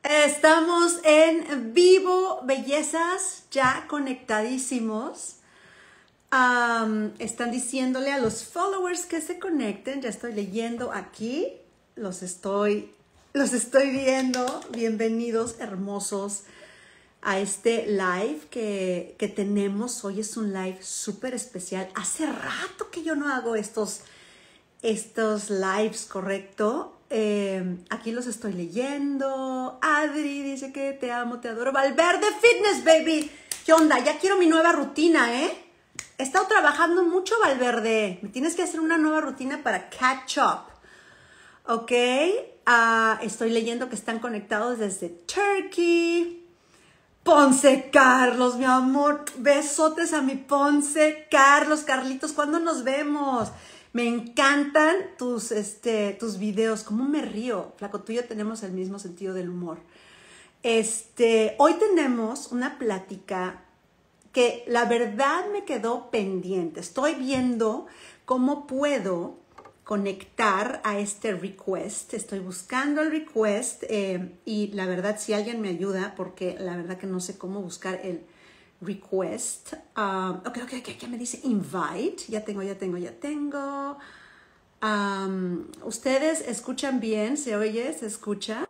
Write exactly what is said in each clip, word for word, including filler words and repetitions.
Estamos en vivo, bellezas, ya conectadísimos. Um, están diciéndole a los followers que se conecten. Ya estoy leyendo aquí. Los estoy, los estoy viendo. Bienvenidos, hermosos, a este live que, que tenemos. Hoy es un live súper especial. Hace rato que yo no hago estos, estos lives, ¿correcto? Eh, aquí los estoy leyendo. Adri dice que te amo, te adoro. Valverde Fitness, baby. ¿Qué onda? Ya quiero mi nueva rutina, ¿eh? He estado trabajando mucho, Valverde. Me tienes que hacer una nueva rutina para catch up. Ok. Uh, estoy leyendo que están conectados desde Turkey. Ponce Carlos, mi amor. Besotes a mi Ponce Carlos. Carlitos, ¿cuándo nos vemos? Me encantan tus, este, tus videos. ¿Cómo me río? Flaco, tú y yo tenemos el mismo sentido del humor. Este, hoy tenemos una plática que la verdad me quedó pendiente. Estoy viendo cómo puedo conectar a este request. Estoy buscando el request eh, y la verdad, si alguien me ayuda, porque la verdad que no sé cómo buscar el request. Um, ok, ok, ok, ¿qué me dice? Invite. Ya tengo, ya tengo, ya tengo. Um, ¿Ustedes escuchan bien? ¿Se oye? ¿Se escucha?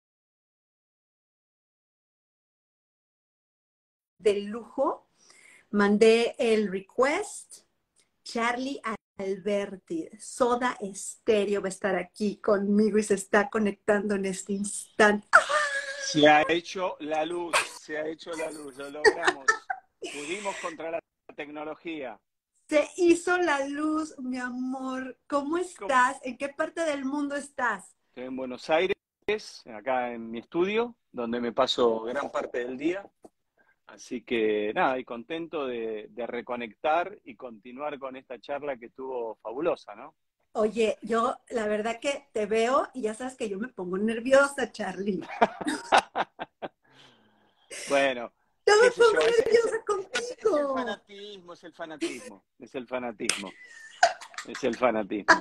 De lujo. Mandé el request. Charlie Alberti, Soda Stereo, va a estar aquí conmigo y se está conectando en este instante. Se ha hecho la luz, se ha hecho la luz, lo logramos. Pudimos contra la tecnología. Se hizo la luz, mi amor. ¿Cómo estás? ¿En qué parte del mundo estás? Estoy en Buenos Aires, acá en mi estudio, donde me paso gran parte del día. Así que nada, y contento de, de reconectar y continuar con esta charla que estuvo fabulosa, ¿no? Oye, yo la verdad que te veo y ya sabes que yo me pongo nerviosa, Charlie. Bueno, Yo me qué sé pongo yo, es, es, nerviosa es, es el contigo. fanatismo, es el fanatismo, es el fanatismo, es el fanatismo.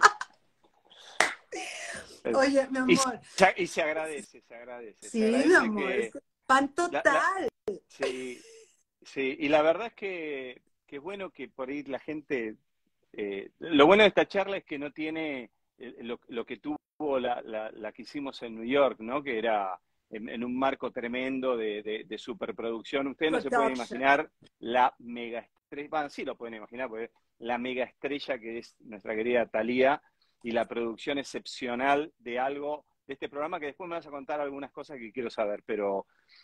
Oye, mi Y, amor. se, y se agradece, se agradece, Sí, se mi agradece amor, que... es pan La, la, total. sí, sí, y la verdad es que, que es bueno que por ahí la gente... Eh, lo bueno de esta charla es que no tiene eh, lo, lo que tuvo la, la, la que hicimos en New York, ¿no? Que era en, en un marco tremendo de, de, de superproducción. Ustedes no se pueden Production. imaginar la mega estrella, bueno, sí lo pueden imaginar, porque la mega estrella que es nuestra querida Thalía y la producción excepcional de algo, de este programa, que después me vas a contar algunas cosas que quiero saber, pero,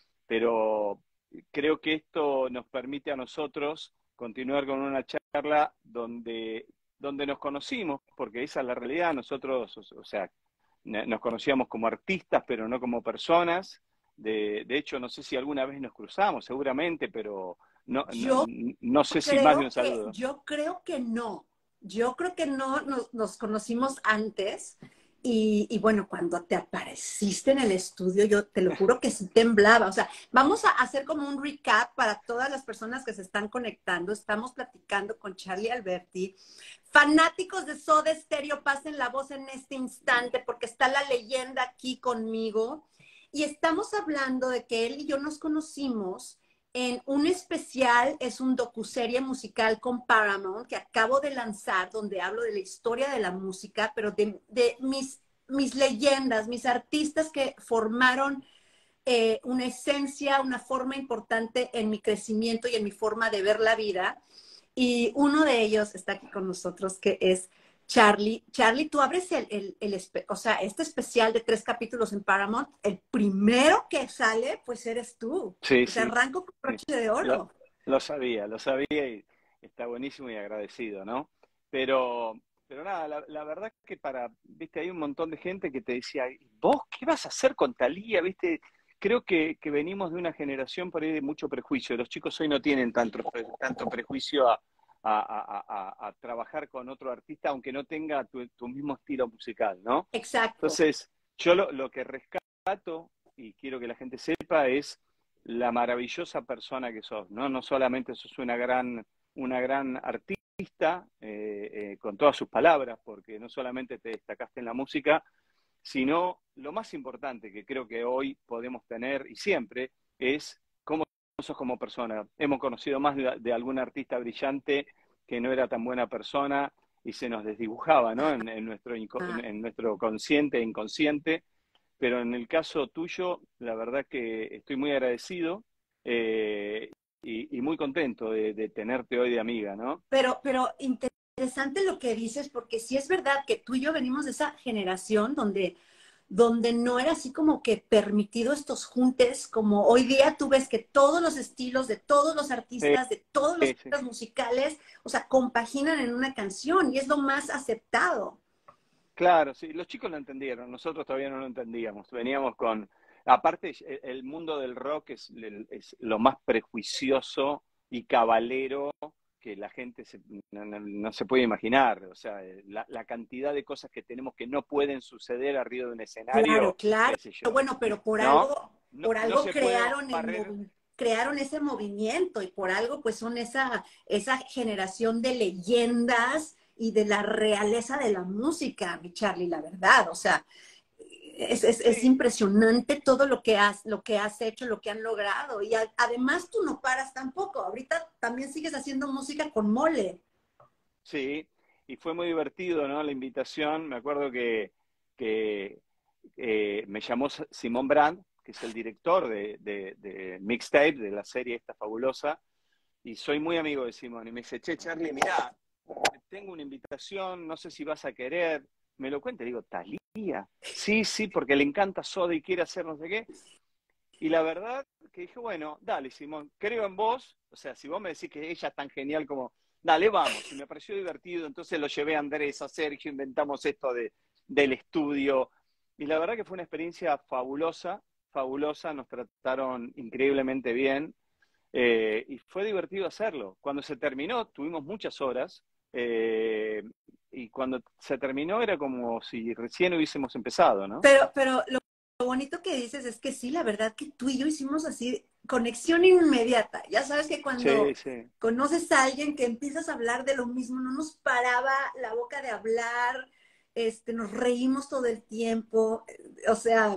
pero creo que esto nos permite a nosotros continuar con una charla donde, donde nos conocimos, porque esa es la realidad. Nosotros, o, o sea, nos conocíamos como artistas, pero no como personas. De, de hecho, no sé si alguna vez nos cruzamos, seguramente, pero no, no, Yo no sé si más de creo un que, saludo. yo creo que no. Yo creo que no nos, nos conocimos antes. Y, y bueno, cuando te apareciste en el estudio, yo te lo juro que sí temblaba. O sea, vamos a hacer como un recap para todas las personas que se están conectando. Estamos platicando con Charlie Alberti. Fanáticos de Soda Stereo, pasen la voz en este instante porque está la leyenda aquí conmigo. Y estamos hablando de que él y yo nos conocimos en un especial, es un docuserie musical con Paramount que acabo de lanzar, donde hablo de la historia de la música, pero de, de mis, mis leyendas, mis artistas que formaron eh, una esencia, una forma importante en mi crecimiento y en mi forma de ver la vida. Y uno de ellos está aquí con nosotros, que es Charlie. Charlie, tú abres el, el, el, o sea, este especial de tres capítulos en Paramount, el primero que sale, pues eres tú. Sí, O sea, sí, arranco con sí. broche de Lo, oro. lo sabía, lo sabía y está buenísimo y agradecido, ¿no? Pero, pero nada, la, la verdad es que para, viste, hay un montón de gente que te decía, ¿vos qué vas a hacer con Thalía? Viste, creo que, que venimos de una generación por ahí de mucho prejuicio. Los chicos hoy no tienen tanto, tanto prejuicio a, a, a, a, a trabajar con otro artista, aunque no tenga tu, tu mismo estilo musical, ¿no? Exacto. Entonces, yo lo, lo que rescato y quiero que la gente sepa es la maravillosa persona que sos, ¿no? No solamente sos una gran, una gran artista eh, eh, con todas sus palabras, porque no solamente te destacaste en la música, sino lo más importante que creo que hoy podemos tener y siempre es cómo sos como persona. Hemos conocido más de, de algún artista brillante que no era tan buena persona y se nos desdibujaba, ¿no? En, en nuestro, en, en nuestro consciente e inconsciente, pero en el caso tuyo, la verdad que estoy muy agradecido eh, y, y muy contento de, de tenerte hoy de amiga, ¿no? Pero, pero interesante lo que dices, porque sí es verdad que tú y yo venimos de esa generación donde, donde no era así como que permitido estos juntes, como hoy día tú ves que todos los estilos de todos los Sí, artistas, de todos los sí. géneros musicales, o sea, compaginan en una canción y es lo más aceptado. Claro, sí, los chicos lo entendieron, nosotros todavía no lo entendíamos. Veníamos con, aparte, el el mundo del rock es, el- es lo más prejuicioso y cabalero que la gente se- no, no- no se puede imaginar. O sea, eh, la, la cantidad de cosas que tenemos que no pueden suceder arriba de un Claro, escenario, claro. qué sé yo, Bueno, pero por ¿no? algo, No, por no algo se puede crearon el barrer. movi- crearon ese movimiento y por algo pues son esa, esa generación de leyendas y de la realeza de la música, mi Charlie, la verdad. O sea, es, es, es Sí, impresionante todo lo que has, lo que has hecho, lo que han logrado. Y a- además tú no paras tampoco. Ahorita también sigues haciendo música con Mole. sí, y fue muy divertido, ¿no? La invitación, me acuerdo que, que eh, me llamó Simón Brand, que es el director de, de, de Mixtape, de la serie esta fabulosa, y soy muy amigo de Simón, y me dice, che, Charlie, mirá, tengo una invitación, no sé si vas a querer, me lo cuenta, y digo, ¿Talía? Sí, sí, porque le encanta Soda y quiere hacer no sé qué, y la verdad que dije, bueno, dale, Simón, creo en vos, o sea, si vos me decís que ella es tan genial como, dale, vamos, y me pareció divertido, entonces lo llevé a Andrés, a Sergio, inventamos esto de, del estudio, y la verdad que fue una experiencia fabulosa, fabulosa, nos trataron increíblemente bien, eh, y fue divertido hacerlo. Cuando se terminó, tuvimos muchas horas, eh, y cuando se terminó era como si recién hubiésemos empezado, ¿no? Pero, pero lo, lo bonito que dices es que sí, la verdad que tú y yo hicimos así conexión inmediata. Ya sabes que Sí, cuando sí. conoces a alguien que empiezas a hablar de lo mismo, no nos paraba la boca de hablar, este, nos reímos todo el tiempo, o sea,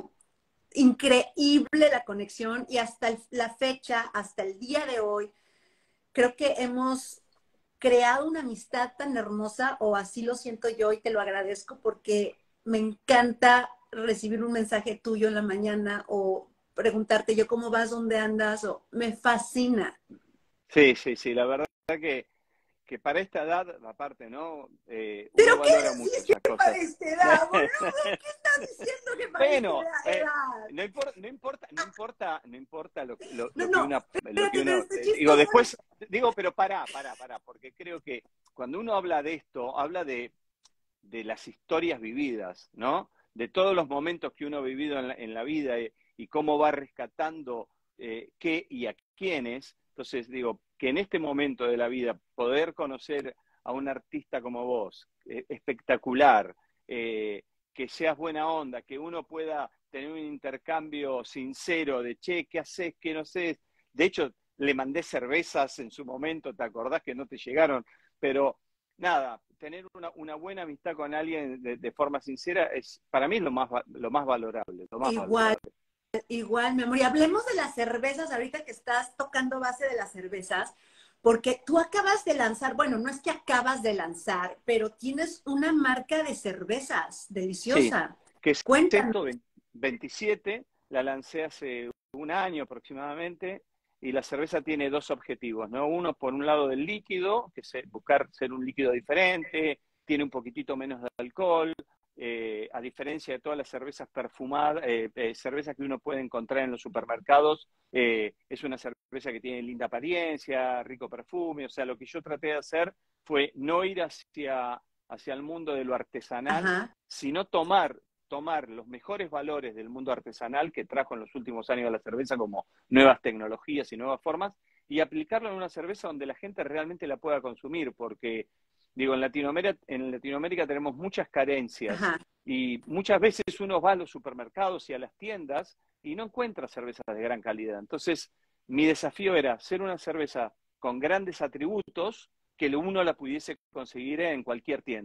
increíble la conexión y hasta el- la fecha, hasta el día de hoy, creo que hemos creado una amistad tan hermosa, o así lo siento yo y te lo agradezco porque me encanta recibir un mensaje tuyo en la mañana o preguntarte yo cómo vas, dónde andas, o me fascina. Sí, sí, sí, la verdad que, que para esta edad, aparte, ¿no? Eh, uno ¿Pero qué valora mucho decís que esas para cosas. esta edad, boludo? ¿Qué estás diciendo que para esta Bueno, eh, edad? no importa, no importa, no importa, no importa lo, lo, No, lo que no, una, lo que espérate, pero uno, este eh, digo, chistoso. después, digo, pero pará, pará, pará, porque creo que cuando uno habla de esto, habla de, de las historias vividas, ¿no? De todos los momentos que uno ha vivido en la, en la vida eh, y cómo va rescatando eh, qué y a quiénes. Entonces, digo, que en este momento de la vida poder conocer a un artista como vos, eh, espectacular, eh, que seas buena onda, que uno pueda tener un intercambio sincero de, che, ¿qué haces? ¿Qué no sé? De hecho, le mandé cervezas en su momento, ¿te acordás que no te llegaron? Pero nada, tener una, una buena amistad con alguien de, de, forma sincera es para mí lo más, lo más valorable, lo más Igual, valorable. igual, mi amor. Y hablemos de las cervezas ahorita que estás tocando base de las cervezas, porque tú acabas de lanzar, bueno, no es que acabas de lanzar, pero tienes una marca de cervezas Sí, deliciosa. que es Cuéntanos. Seto veintisiete, la lancé hace un año aproximadamente, y la cerveza tiene dos objetivos, ¿no? Uno, por un lado, del líquido, que es buscar ser un líquido diferente, tiene un poquitito menos de alcohol, eh, a diferencia de todas las cervezas perfumadas, eh, eh, cervezas que uno puede encontrar en los supermercados, eh, es una cerveza que tiene linda apariencia, rico perfume, o sea, lo que yo traté de hacer fue no ir hacia, hacia el mundo de lo artesanal, Ajá. sino tomar, tomar los mejores valores del mundo artesanal que trajo en los últimos años la cerveza, como nuevas tecnologías y nuevas formas, y aplicarlo en una cerveza donde la gente realmente la pueda consumir, porque digo, en Latinoamérica, en Latinoamérica tenemos muchas carencias Ajá. y muchas veces uno va a los supermercados y a las tiendas y no encuentra cervezas de gran calidad. Entonces, mi desafío era hacer una cerveza con grandes atributos que uno la pudiese conseguir en cualquier tienda.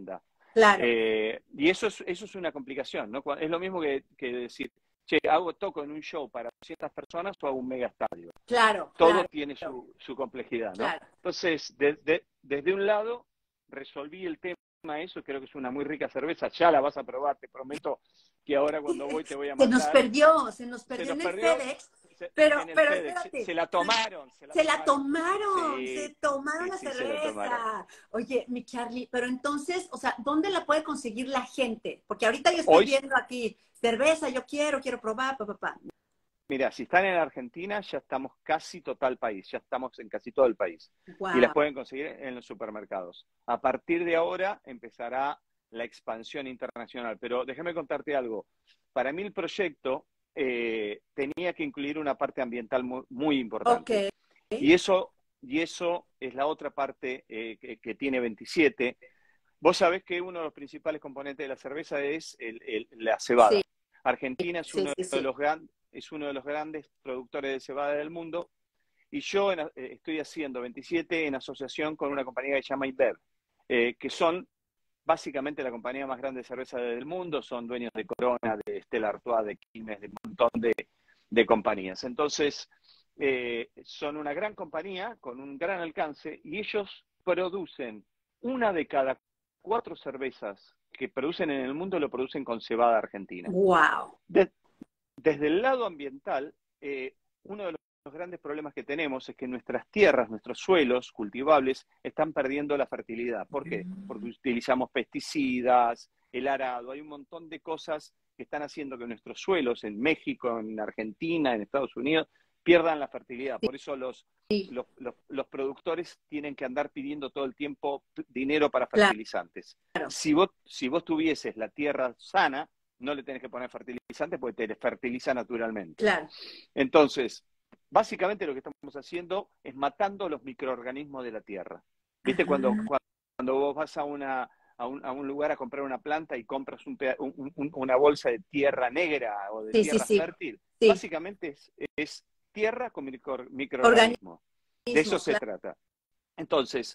Claro, Eh, y eso es, eso es una complicación, ¿no? Es lo mismo que, que decir, che, hago toco en un show para doscientas personas o hago un mega estadio. claro, Todo claro, tiene su, su complejidad, ¿no? claro. Entonces, de, de, desde un lado, resolví el tema, eso creo que es una muy rica cerveza, ya la vas a probar, te prometo que ahora cuando voy te voy a Se nos mandar. perdió, se nos Se perdió nos en el perdió FedEx, se- pero, en el pero FedEx, se, espérate, se la tomaron, se la se la tomaron. tomaron, Sí, se tomaron sí, la sí, se la tomaron. cerveza. Oye, mi Charlie, pero entonces, o sea, ¿dónde la puede conseguir la gente? Porque ahorita yo estoy Hoy, viendo aquí cerveza, yo quiero, quiero probar, papá, papá. mira, si están en Argentina, ya estamos casi total país, ya estamos en casi todo el país. Y las Wow. pueden conseguir en los supermercados. A partir de ahora empezará la expansión internacional. Pero déjame contarte algo. Para mí el proyecto eh, tenía que incluir una parte ambiental muy, muy Ok, importante. Y eso, y eso es la otra parte eh, que, que tiene veintisiete. Vos sabés que uno de los principales componentes de la cerveza es el, el, la sí, cebada. Argentina es sí, uno sí, de sí. los gran, es uno de los grandes productores de cebada del mundo y yo en, eh, estoy haciendo veintisiete en asociación con una compañía que se llama InBev, eh, que son básicamente la compañía más grande de cerveza del mundo, son dueños de Corona, de Stella Artois, de Quilmes, de un montón de, de compañías. Entonces, eh, son una gran compañía con un gran alcance y ellos producen una de cada cuatro cervezas que producen en el mundo lo producen con cebada argentina. Wow. De, desde el lado ambiental, eh, uno de los grandes problemas que tenemos es que nuestras tierras, nuestros suelos cultivables están perdiendo la fertilidad. ¿Por qué? Porque utilizamos pesticidas, el arado, hay un montón de cosas que están haciendo que nuestros suelos en México, en Argentina, en Estados Unidos, pierdan la fertilidad. Por eso los, Sí, los, los, los productores tienen que andar pidiendo todo el tiempo dinero para claro, fertilizantes. Si vos, si vos tuvieses la tierra sana, no le tenés que poner fertilizantes porque te fertiliza naturalmente. claro. Entonces, básicamente lo que estamos haciendo es matando los microorganismos de la tierra. ¿Viste? Cuando, Ajá. cuando vos vas a, una, a, un, a un lugar a comprar una planta y compras un, un, un, una bolsa de tierra negra o de Sí, sí, tierra sí, fértil, sí. básicamente es, es tierra con micro, microorganismos. De eso Organismos, se claro. trata. Entonces,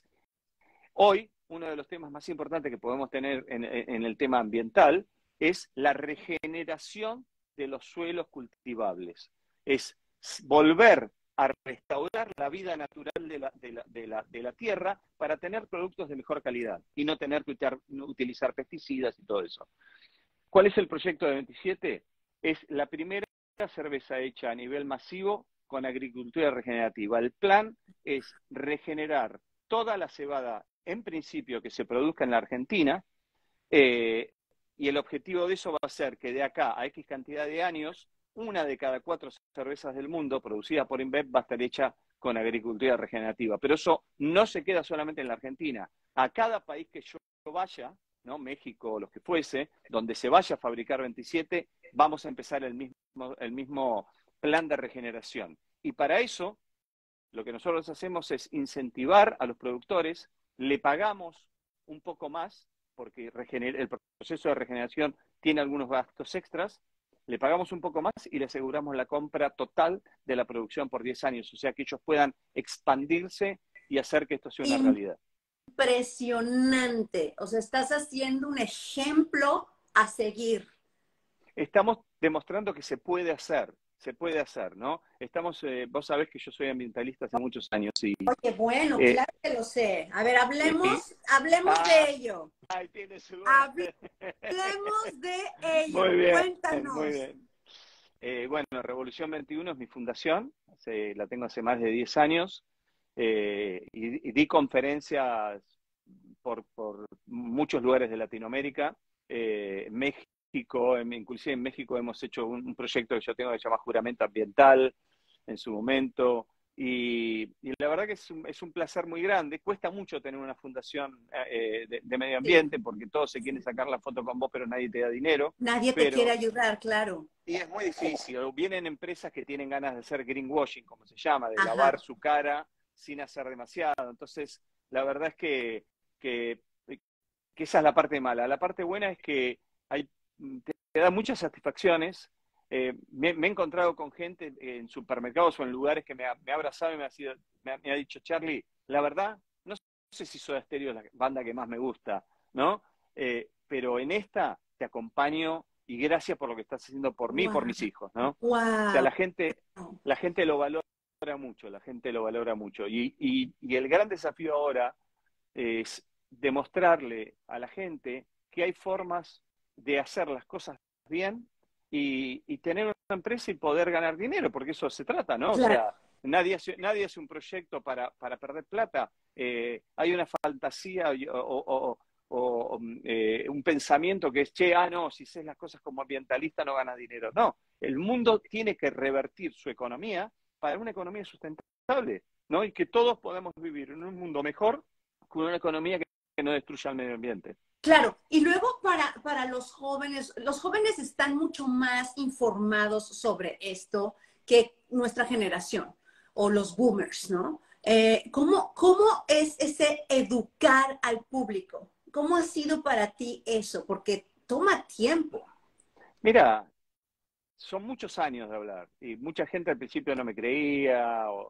hoy, uno de los temas más importantes que podemos tener en, en el tema ambiental es la regeneración de los suelos cultivables. Es volver a restaurar la vida natural de la, de la, de la, de la tierra para tener productos de mejor calidad y no tener que utilizar pesticidas y todo eso. ¿Cuál es el proyecto de veintisiete? Es la primera cerveza hecha a nivel masivo con agricultura regenerativa. El plan es regenerar toda la cebada, en principio, que se produzca en la Argentina, eh, y el objetivo de eso va a ser que de acá a X cantidad de años, una de cada cuatro cervezas del mundo producida por InBev va a estar hecha con agricultura regenerativa. Pero eso no se queda solamente en la Argentina. A cada país que yo vaya, ¿no? México o los que fuese, donde se vaya a fabricar veintisiete, vamos a empezar el mismo, el mismo plan de regeneración. Y para eso, lo que nosotros hacemos es incentivar a los productores, le pagamos un poco más, porque el proceso de regeneración tiene algunos gastos extras, le pagamos un poco más y le aseguramos la compra total de la producción por diez años, o sea que ellos puedan expandirse y hacer que esto sea una realidad. Impresionante. O sea, estás haciendo un ejemplo a seguir. Estamos demostrando que se puede hacer, se puede hacer, ¿no? Estamos, eh, vos sabés que yo soy ambientalista hace muchos años y... Oye, bueno, Eh, claro que lo sé. A ver, y hablemos, hablemos ah, de ello. ahí tienes su... Hablemos de Muy ello. bien, muy Cuéntanos. bien. Eh, bueno, Revolución veintiuno es mi fundación, hace, la tengo hace más de diez años, eh, y, y di conferencias por, por muchos lugares de Latinoamérica, eh, México, inclusive en México hemos hecho un, un proyecto que yo tengo que se llama Juramento Ambiental en su momento, y, y la verdad que es un, es un placer muy grande. Cuesta mucho tener una fundación eh, de, de medio Sí. ambiente porque todos se quieren sacar la foto con vos, pero nadie te da dinero. Nadie te quiere Pero ayudar, claro. y es muy difícil. Vienen empresas que tienen ganas de hacer greenwashing, como se llama, de lavar Ajá. su cara sin hacer demasiado. Entonces, la verdad es que, que, que esa es la parte mala. La parte buena es que hay, te, te da muchas satisfacciones. Eh, me, me, he encontrado con gente en supermercados o en lugares que me ha, me ha abrazado y me ha, sido, me, ha, me ha dicho, Charlie, la verdad, no sé si Soda Stereo es la banda que más me gusta, ¿no? Eh, pero en esta te acompaño y gracias por lo que estás haciendo por mí y Wow, por mis hijos, ¿no? O sea, wow. la gente, la gente lo valora mucho, la gente lo valora mucho. Y, y, y el gran desafío ahora es demostrarle a la gente que hay formas de hacer las cosas bien y, y tener una empresa y poder ganar dinero, porque eso se trata, ¿no? O Claro, sea, nadie hace, nadie hace un proyecto para, para perder plata. Eh, hay una fantasía o, o, o, o eh, un pensamiento que es, che, ah, no, si haces las cosas como ambientalista no ganas dinero. No, el mundo tiene que revertir su economía para una economía sustentable, ¿no? Y que todos podamos vivir en un mundo mejor con una economía que, que no destruya el medio ambiente. claro. Y luego para, para los jóvenes, los jóvenes están mucho más informados sobre esto que nuestra generación o los boomers, ¿no? Eh, ¿cómo, ¿Cómo es ese educar al público? ¿Cómo ha sido para ti eso? Porque toma tiempo. Mira, son muchos años de hablar y mucha gente al principio no me creía o,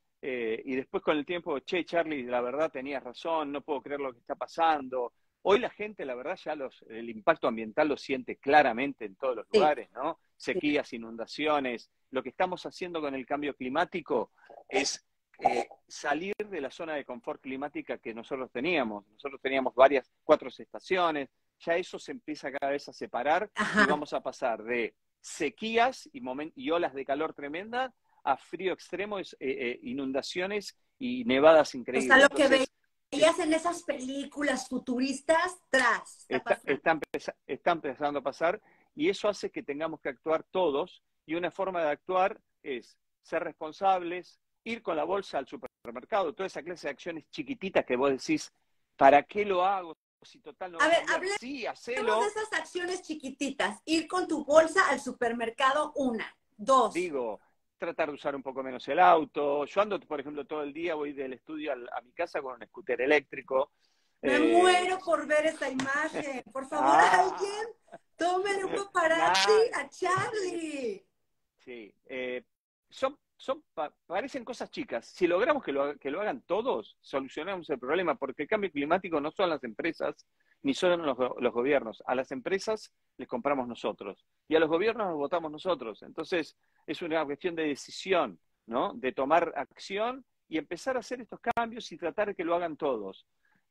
eh, y después con el tiempo, che, Charlie, la verdad tenías razón, no puedo creer lo que está pasando. Hoy la gente, la verdad, ya los, el impacto ambiental lo siente claramente en todos los Sí, lugares, ¿no? sí. Sequías, inundaciones. Lo que estamos haciendo con el cambio climático es eh, salir de la zona de confort climática que nosotros teníamos. Nosotros teníamos varias, cuatro estaciones, ya eso se empieza cada vez a separar y Ajá. vamos a pasar de sequías y, moment y olas de calor tremendas a frío extremo, es, eh, eh, inundaciones y nevadas O sea, increíbles. lo que Entonces, es, veías en esas películas futuristas, tras, está está, pasando. está, empeza, está empezando a pasar y eso hace que tengamos que actuar todos y una forma de actuar es ser responsables, ir con la bolsa al supermercado, toda esa clase de acciones chiquititas que vos decís, ¿para qué lo hago? Si total no va A a ver, cambiar. hablemos Sí, de hacelo. esas acciones chiquititas. Ir con tu bolsa al supermercado, una. Dos. Digo, tratar de usar un poco menos el auto. Yo ando, por ejemplo, todo el día, voy del estudio al, a mi casa con un scooter eléctrico. Me Eh, muero por ver esa imagen. Por favor, ah, alguien, tómele un paparazzi nah, a tiene, Charlie. sí, eh, son, son pa- parecen cosas chicas. Si logramos que lo, que lo hagan todos, solucionamos el problema, porque el cambio climático no son las empresas, ni son los, los gobiernos. A las empresas les compramos nosotros, y a los gobiernos los votamos nosotros. Entonces, es una cuestión de decisión, ¿no? De tomar acción y empezar a hacer estos cambios y tratar de que lo hagan todos.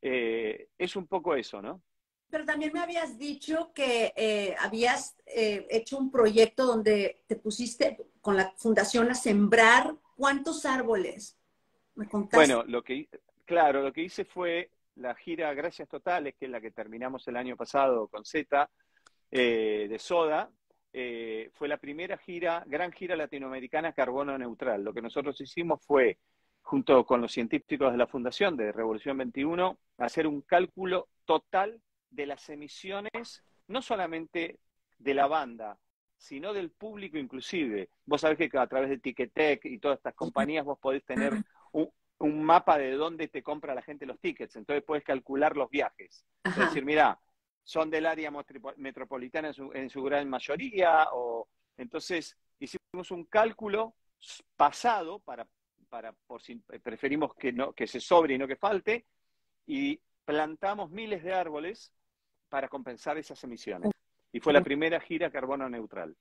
Eh, es un poco eso, ¿no? Pero también me habías dicho que eh, habías eh, hecho un proyecto donde te pusiste con la fundación a sembrar. ¿Cuántos árboles? Me contaste. Bueno, lo que, claro, lo que hice fue la gira Gracias Totales, que es la que terminamos el año pasado con Z, eh, de Soda. Eh, fue la primera gira, gran gira latinoamericana carbono neutral. Lo que nosotros hicimos fue, junto con los científicos de la Fundación de Revolución veintiuno, hacer un cálculo total de las emisiones, no solamente de la banda, sino del público inclusive. Vos sabés que a través de Ticketek y todas estas compañías vos podés tener un, un mapa de dónde te compra la gente los tickets, entonces puedes calcular los viajes. Entonces Ajá. decir, mira, son del área metropolitana en su, en su gran mayoría, o entonces hicimos un cálculo pasado para, para por si preferimos que, no, que se sobre y no que falte, y plantamos miles de árboles para compensar esas emisiones. Y fue la primera gira carbono neutral.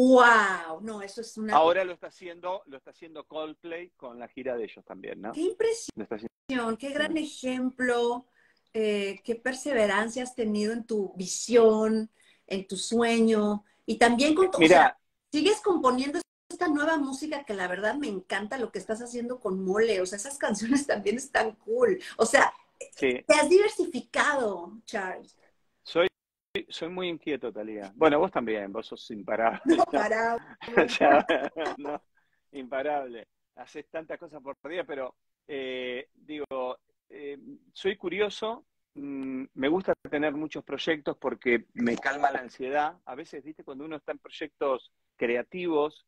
Wow, no, eso es una. Ahora lo está haciendo, lo está haciendo Coldplay con la gira de ellos también, ¿no? Qué impresión, Lo está haciendo. qué gran ejemplo, eh, qué perseverancia has tenido en tu visión, en tu sueño y también con tu, o sea, Mira, sigues componiendo esta nueva música que la verdad me encanta lo que estás haciendo con Mole, o sea, esas canciones también están cool, o sea, sí, te has diversificado, Charles. soy, soy muy inquieto, Talía. Bueno, vos también, vos sos imparable. No ¿No? paramos. Ya, no, imparable. Haces tantas cosas por día, pero eh, digo, eh, soy curioso, mmm, me gusta tener muchos proyectos porque me calma la ansiedad. A veces, viste, cuando uno está en proyectos creativos,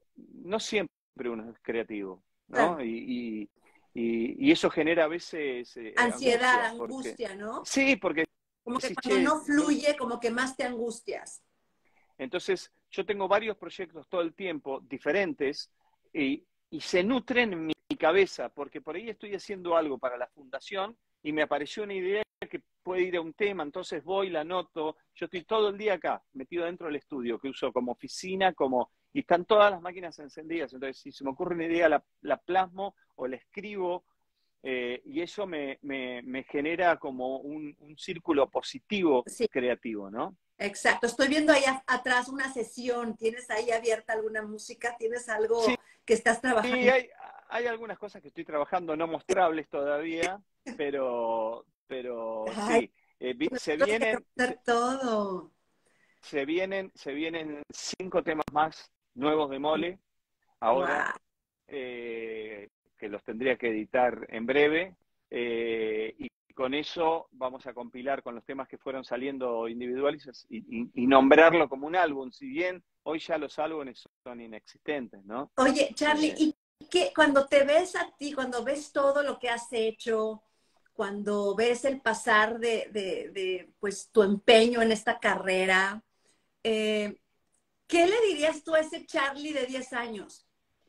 no siempre uno es creativo, Claro. ¿no? Y, y, y, y eso genera a veces eh, Ansiedad, angustia, porque angustia, ¿no? sí, porque Como que decís, cuando che, no no, fluye, como que más te angustias. entonces, yo tengo varios proyectos todo el tiempo, diferentes, y, y se nutren en mi cabeza, porque por ahí estoy haciendo algo para la fundación y me apareció una idea que puede ir a un tema, entonces voy, la anoto. Yo estoy todo el día acá, metido dentro del estudio, que uso como oficina, como y están todas las máquinas encendidas. Entonces, si se me ocurre una idea, la, la plasmo o la escribo, eh, y eso me, me, me genera como un, un círculo positivo Sí, creativo, ¿no? exacto. Estoy viendo ahí a- atrás una sesión. ¿Tienes ahí abierta alguna música? ¿Tienes Sí, algo que estás trabajando? hay, hay algunas cosas que estoy trabajando no mostrables todavía, pero, pero Ay, sí, eh, vi- se tenemos que vienen, se, romper todo. se vienen, se vienen cinco temas más nuevos de Mole, ahora, Wow. eh, que los tendría que editar en breve, eh, y con eso vamos a compilar con los temas que fueron saliendo individuales y, y, y nombrarlo como un álbum, si bien hoy ya los álbumes son inexistentes, ¿no? Oye, Charlie, Eh, ¿y qué cuando te ves a ti, cuando ves todo lo que has hecho, cuando ves el pasar de, de, de, pues tu empeño en esta carrera, eh, ¿qué le dirías tú a ese Charlie de diez años?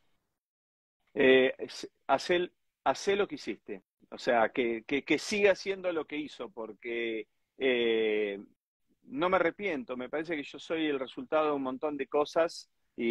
eh, hacer, hacer lo que hiciste, o sea, que, que, que siga haciendo lo que hizo, porque eh, no me arrepiento, me parece que yo soy el resultado de un montón de cosas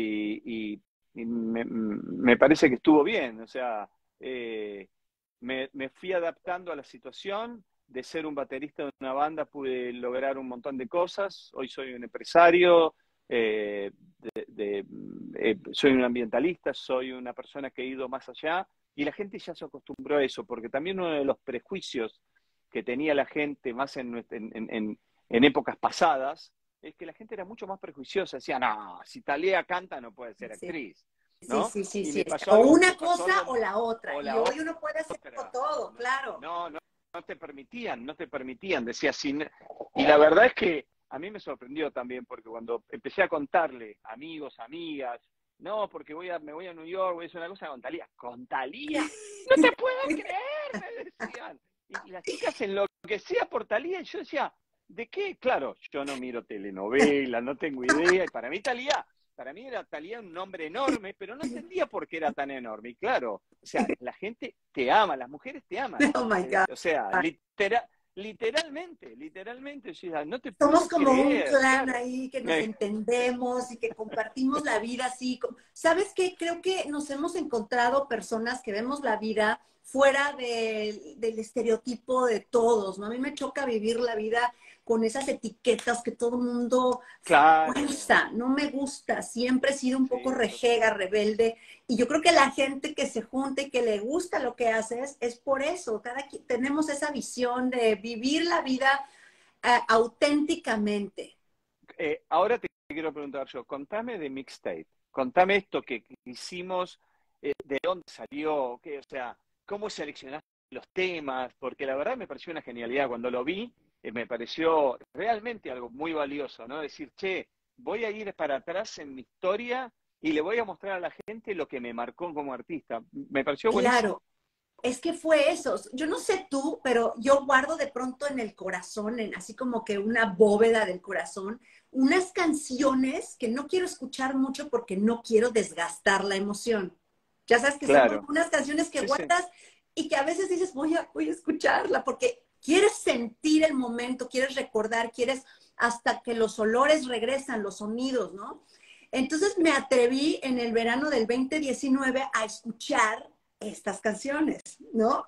y, y, y me, me, parece que estuvo bien, o sea, eh, me, me fui adaptando a la situación. De ser un baterista de una banda pude lograr un montón de cosas. Hoy soy un empresario, eh, de, de, eh, soy un ambientalista, soy una persona que ha ido más allá y la gente ya se acostumbró a eso, porque también uno de los prejuicios que tenía la gente más en, en, en, en épocas pasadas es que la gente era mucho más prejuiciosa. Decía, no, si Thalía canta no puede ser Sí, actriz, sí, ¿no? sí, sí, Y sí. me pasó O algo, una me pasó cosa algo, o la otra. o Y la hoy uno puede hacerlo otra. todo, claro. No, no, no te permitían, no te permitían, decía así. Y la verdad es que a mí me sorprendió también, porque cuando empecé a contarle, amigos, amigas, no, porque voy a, me voy a New York, voy a hacer una cosa con Thalía. ¿Con Thalía? ¡No te puedo creer! Me decían. Y, y las chicas enloquecían por Thalía, y yo decía, ¿de qué? Claro, yo no miro telenovelas, no tengo idea, y para mí Thalía, para mí era Thalía un nombre enorme, pero no entendía por qué era tan enorme. Y claro, o sea, la gente te ama, las mujeres te aman. Oh my Eh, God. o sea, litera, literalmente, literalmente, o sea, no te Somos puedo como un creer, clan claro. ahí que nos Me, entendemos y que compartimos la vida así. ¿Sabes qué? Creo que nos hemos encontrado personas que vemos la vida fuera de, del estereotipo de todos, ¿no? A mí me choca vivir la vida con esas etiquetas que todo el mundo claro, fuerza, no me gusta, siempre he sido un poco sí, rejega, rebelde, y yo creo que la gente que se junta y que le gusta lo que haces es por eso, cada quien tenemos esa visión de vivir la vida uh, auténticamente. eh, ahora te quiero preguntar yo, contame de Mixtape, contame esto que hicimos, eh, de dónde salió, qué, o sea, cómo seleccionaste los temas, porque la verdad me pareció una genialidad cuando lo vi, eh, me pareció realmente algo muy valioso, ¿no? Decir, che, voy a ir para atrás en mi historia y le voy a mostrar a la gente lo que me marcó como artista. Me pareció Claro, buenísimo. es que fue eso. Yo no sé tú, pero yo guardo de pronto en el corazón, en así como que una bóveda del corazón, unas canciones que no quiero escuchar mucho porque no quiero desgastar la emoción. Ya sabes que son como Claro, unas canciones que sí, sí. guardas y que a veces dices, voy a, voy a escucharla porque quieres sentir el momento, quieres recordar, quieres hasta que los olores regresan, los sonidos, ¿no? Entonces me atreví en el verano del veinte diecinueve a escuchar estas canciones, ¿no?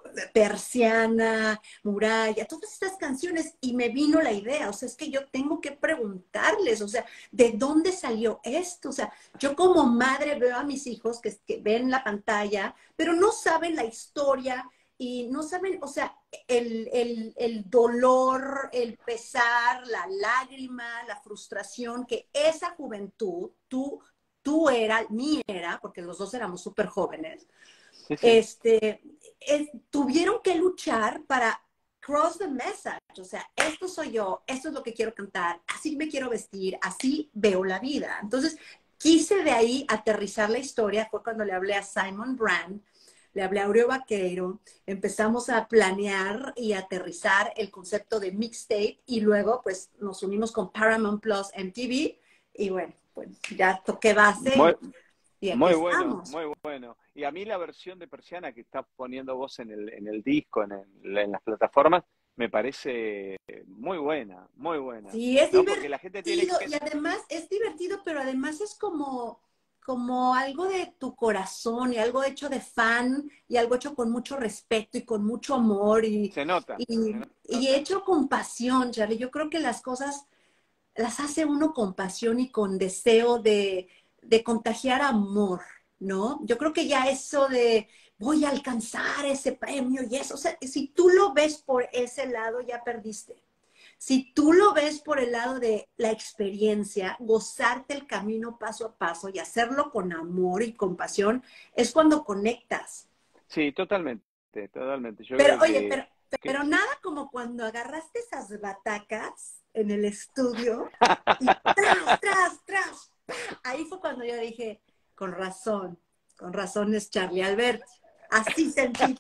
Persiana, Muralla, todas estas canciones y me vino la idea, o sea, es que yo tengo que preguntarles, o sea, ¿de dónde salió esto? O sea, yo como madre veo a mis hijos que, que ven la pantalla, pero no saben la historia y no saben, o sea, el, el, el dolor, el pesar, la lágrima, la frustración que esa juventud, tú, tú era, mi era, porque los dos éramos súper jóvenes, Sí, sí. este, es, tuvieron que luchar para cross the message, o sea, esto soy yo, esto es lo que quiero cantar, así me quiero vestir, así veo la vida. Entonces, quise de ahí aterrizar la historia, fue cuando le hablé a Simon Brand, le hablé a Aureo Vaqueiro, empezamos a planear y aterrizar el concepto de mixtape y luego pues nos unimos con Paramount Plus M T V y bueno, pues ya toqué base Muy, y, y aquí muy bueno, estamos. muy bueno. Y a mí la versión de Persiana que estás poniendo vos en el, en el disco, en, el, en las plataformas, me parece muy buena, muy buena, Sí, es ¿no? Porque la gente tiene divertido que... y además es divertido, pero además es como, como algo de tu corazón y algo hecho de fan y algo hecho con mucho respeto y con mucho amor y, Se nota, se y, y nota. hecho con pasión, Charlie. Yo creo que las cosas las hace uno con pasión y con deseo de, de contagiar amor, ¿no? Yo creo que ya eso de voy a alcanzar ese premio y eso, o sea, si tú lo ves por ese lado, ya perdiste. Si tú lo ves por el lado de la experiencia, gozarte el camino paso a paso y hacerlo con amor y compasión, es cuando conectas. Sí, totalmente, totalmente. Yo Pero creo oye, que, pero, que... pero nada como cuando agarraste esas batacas en el estudio y tras, tras, tras. ¡Pa! Ahí fue cuando yo dije, con razón, con razón es Charlie Alberti. Así sentí.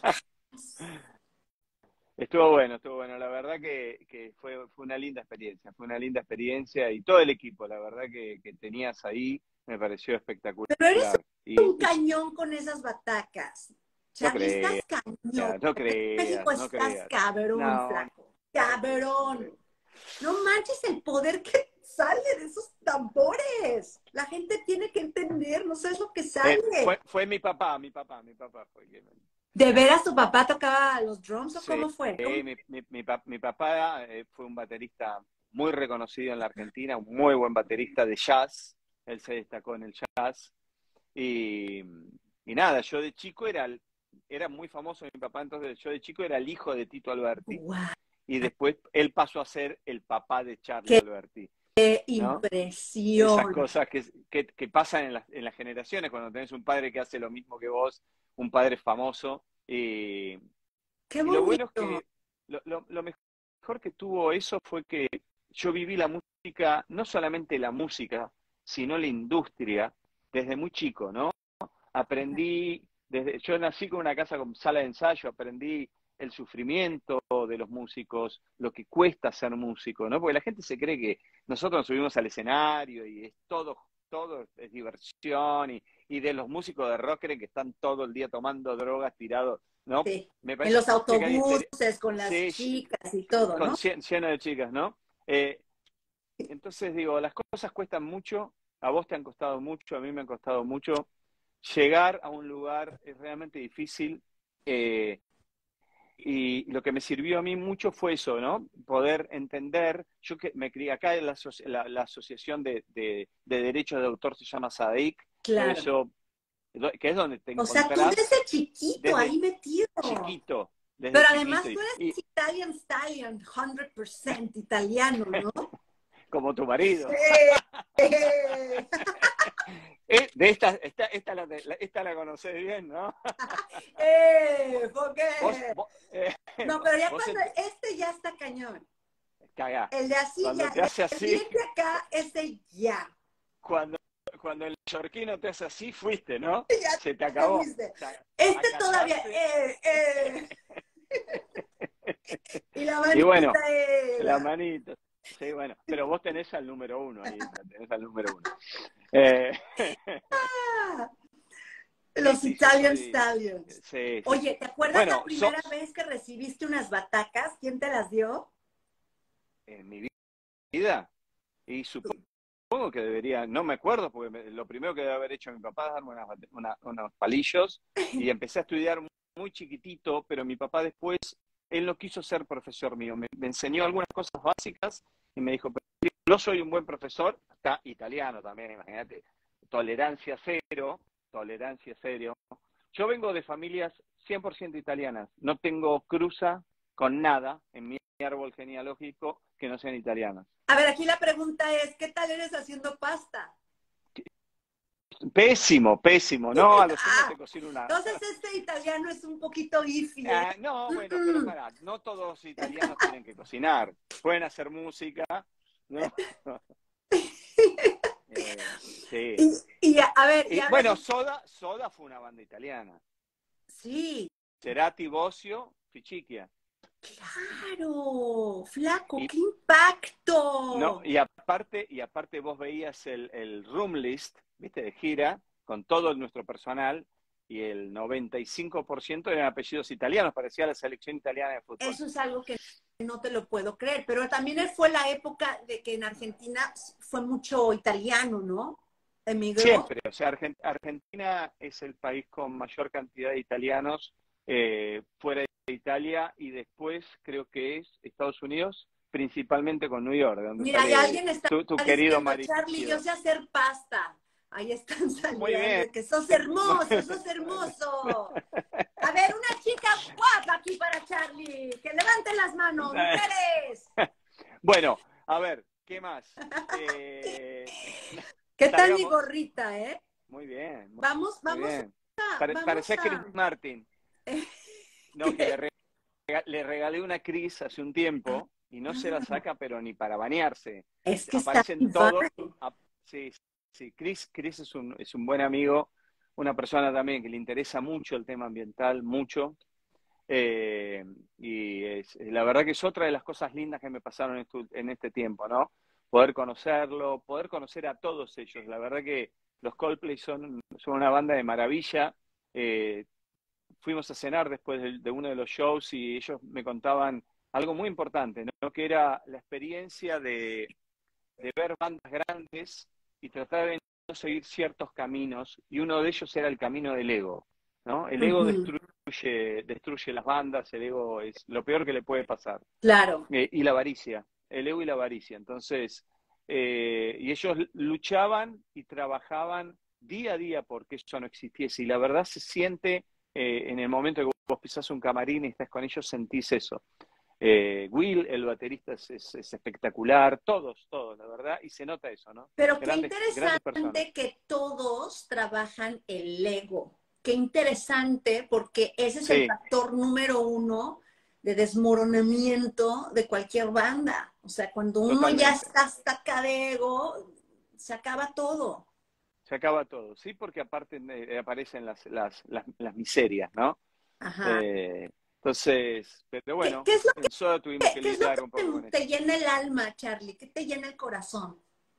Estuvo bueno, estuvo bueno. La verdad que, que fue, fue una linda experiencia, fue una linda experiencia y todo el equipo, la verdad que, que tenías ahí me pareció Pero eres espectacular. Y, un y cañón con esas batacas. no Charlie, estás creas, cañón. no En México creas, no estás creas. cabrón, No, flaco. no creas, no Cabrón. creas. No manches el poder que sale de esos tambores. La gente tiene que entender, no sabes lo que Eh, sale. fue, fue mi papá, mi papá, mi papá fue quien... ¿De veras tu papá tocaba los drums o Sí, cómo fue? ¿Cómo? mi, mi, mi, pa- mi papá eh, fue un baterista muy reconocido en la Argentina, un muy buen baterista de jazz. Él se destacó en el jazz. Y, y nada, yo de chico era, era muy famoso mi papá, entonces yo de chico era el hijo de Tito Alberti. ¡Guau! Y después él pasó a ser el papá de Charlie ¡Qué Alberti, ¿no? Esas impresión! cosas que, que, que pasan en las, en las generaciones, cuando tenés un padre que hace lo mismo que vos, un padre famoso. Y, ¡Qué y lo bueno es bonito! que lo, lo, lo mejor que tuvo eso fue que yo viví la música, no solamente la música, sino la industria, desde muy chico, ¿no? Aprendí, desde, yo nací con una casa con sala de ensayo, aprendí el sufrimiento de los músicos, lo que cuesta ser músico, ¿no? Porque la gente se cree que nosotros nos subimos al escenario y es todo, todo es diversión y, y de los músicos de rock creen que están todo el día tomando drogas tirados, ¿no? Sí. Me En parece los que hay autobuses con las sí, chicas y todo, con ¿no? cien, lleno de chicas, ¿no? Eh, entonces digo, las cosas cuestan mucho, a vos te han costado mucho, a mí me han costado mucho. Llegar a un lugar es realmente difícil eh, y lo que me sirvió a mí mucho fue eso, ¿no? Poder entender, yo que me crié acá en la, la, la Asociación de, de, de Derechos de Autor se llama SADIC, por Claro. eso, que es donde te O sea, tú encontrás desde chiquito desde ahí metido. chiquito, desde Pero chiquito. además Y, tú eres y Italian Stallion, cien por ciento italiano, ¿no? como tu marido. ¡Eh! ¡Eh! Eh, de esta, esta, esta, la, esta la conocés bien, ¿no? ¡Eh! ¿Por Vos, qué? vos, eh, No, pero ya vos cuando ent- este ya está cañón. cagá. El de así Cuando ya, te hace el así, bien de acá, ese ya. cuando, cuando el chorquino te hace así, fuiste, ¿no? Ya Se te te acabó. fuiste. O sea, Este todavía, acatarte. eh, eh. Y la Y bueno, manita, eh. la La... manito. Sí, bueno, pero vos tenés al número uno ahí, la tenés al número uno. Eh, Ah, sí, los sí, yo Italian soy. Stallions. Sí, sí, Oye, sí. ¿te acuerdas la Bueno, primera sos vez que recibiste unas batacas? ¿Quién te las dio? en mi vida y supongo que debería, no me acuerdo, porque me, lo primero que debe haber hecho mi papá es darme unas, una, unos palillos y empecé a estudiar muy, muy chiquitito, pero mi papá después, él no quiso ser profesor mío, me, me enseñó algunas cosas básicas y me dijo, pero yo soy un buen profesor, está italiano también, imagínate, tolerancia cero, tolerancia cero. Yo vengo de familias cien por ciento italianas, no tengo cruza con nada en mi árbol genealógico que no sean italianas. A ver, aquí la pregunta es, ¿qué tal eres haciendo pasta? Pésimo, pésimo. No, a los años Ah, te cocino una. entonces este italiano es un poquito iffy, ¿eh? Ah, no, bueno, pero Mm, mm. pará, no todos los italianos tienen que cocinar. Pueden hacer música, ¿no? Eh, sí. Y, y a, a ver, y Y, hablas bueno, de... Soda, Soda fue una banda italiana. Sí, Cerati, Bosio, Fichicchia. claro, flaco, Y, qué no, impacto. y aparte, y aparte vos veías el, el room list, ¿viste? De gira, con todo nuestro personal, y el noventa y cinco por ciento eran apellidos italianos, parecía la selección italiana de fútbol. Eso es algo que no te lo puedo creer. Pero también fue la época de que en Argentina fue mucho italiano, ¿no? Emigró. Siempre, o sea, Argent- Argentina es el país con mayor cantidad de italianos eh, fuera de Italia y después creo que es Estados Unidos, principalmente con New York, de donde Mira, y sale alguien está tu, tu querido diciendo, Charlie, yo marido. sé hacer pasta. Ahí están Muy saludando, bien. que sos hermoso, sos hermoso. A ver, una chica guapa aquí para Charlie. Que levanten las manos, mujeres. Bueno, a ver, ¿qué más? Eh, ¿Qué tal mi salgamos. gorrita, eh? Muy bien, muy Vamos, vamos bien. a, Pare- vamos parecés Chris a. Martin. No, que le, rega- le regalé una Chris hace un tiempo y no se la Ah, saca, pero ni para bañarse. es que está Aparecen divine. todos. ap- Sí, sí, Chris, Chris es un, es un buen amigo, una persona también que le interesa mucho el tema ambiental, mucho. Eh, y es- la verdad que es otra de las cosas lindas que me pasaron en, estu- en este tiempo, ¿no? Poder conocerlo, poder conocer a todos ellos. La verdad que los Coldplay son, son una banda de maravilla. Eh, Fuimos a cenar después de, de uno de los shows y ellos me contaban algo muy importante, ¿no? Que era la experiencia de, de ver bandas grandes y tratar de no seguir ciertos caminos, y uno de ellos era el camino del ego, ¿no? El ego Ujú, destruye, destruye las bandas, el ego es lo peor que le puede pasar. claro. Eh, y la avaricia, el ego y la avaricia. Entonces, eh, y ellos luchaban y trabajaban día a día porque eso no existiese. Y la verdad se siente eh, en el momento que vos pisás un camarín y estás con ellos, sentís eso. Eh, Will, el baterista, es, es, es espectacular, todos, todos, la verdad, y se nota eso, ¿no? Pero qué Grandes, grandes personas. interesante que todos trabajan el ego. Qué interesante, porque ese es el Sí, factor número uno de desmoronamiento de cualquier banda. O sea, cuando uno ya totalmente. está hasta acá de ego, se acaba todo. Se acaba todo, sí, porque aparte eh, aparecen las, las, las, las miserias, ¿no? Ajá. Eh, entonces, pero ¿Qué, bueno, qué es lo en Soda tuvimos que, que qué es lo lidiar que un te, poco con te eso. llena el alma, Charlie? ¿Qué te llena el corazón?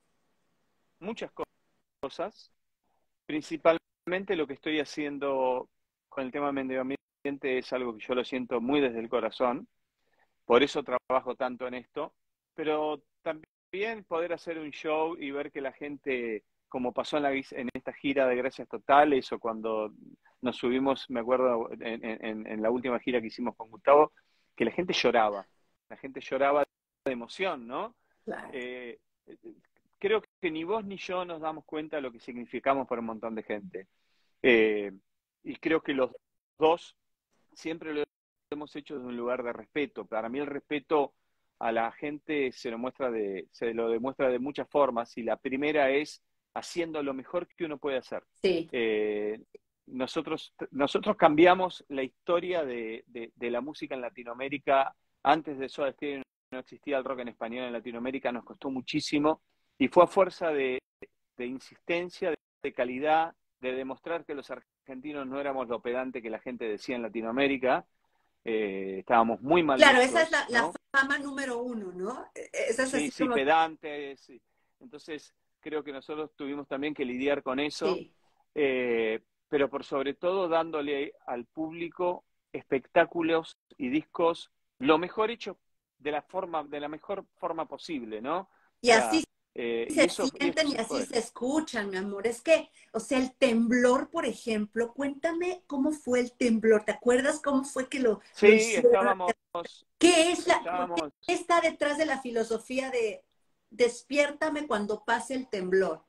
Muchas cosas, principalmente lo que estoy haciendo con el tema medio ambiente es algo que yo lo siento muy desde el corazón, por eso trabajo tanto en esto, pero también poder hacer un show y ver que la gente, como pasó en, la, en esta gira de Gracias Totales o cuando nos subimos, me acuerdo, en, en, en la última gira que hicimos con Gustavo, que la gente lloraba, la gente lloraba de emoción, ¿no? Claro. Eh, Creo que ni vos ni yo nos damos cuenta de lo que significamos para un montón de gente. Eh, y creo que los dos siempre lo hemos hecho desde un lugar de respeto. Para mí el respeto a la gente se lo muestra de, se lo demuestra de muchas formas, y la primera es haciendo lo mejor que uno puede hacer. Sí. Eh, nosotros, nosotros cambiamos la historia de, de, de la música en Latinoamérica. Antes de Soda Stereo no existía el rock en español en Latinoamérica, nos costó muchísimo y fue a fuerza de, de insistencia, de, de calidad, de demostrar que los argentinos no éramos lo pedante que la gente decía en Latinoamérica. Eh, estábamos muy mal Claro, esa es vistos, la, la ¿no? fama número uno, ¿no? Esa es Sí, así sí, como, pedantes. Sí. Entonces, creo que nosotros tuvimos también que lidiar con eso, sí. eh, pero por sobre todo dándole al público espectáculos y discos lo mejor hecho de la forma, de la mejor forma posible, ¿no? O Y así sea, eh, y se eso, y eso sienten y se así fue. se escuchan, mi amor. Es que, o sea, el temblor, por ejemplo, cuéntame cómo fue el temblor. ¿Te acuerdas cómo fue que lo, lo Sí, hicieron? estábamos, ¿Qué es la, qué estábamos está detrás de la filosofía de despiértame cuando pase el temblor?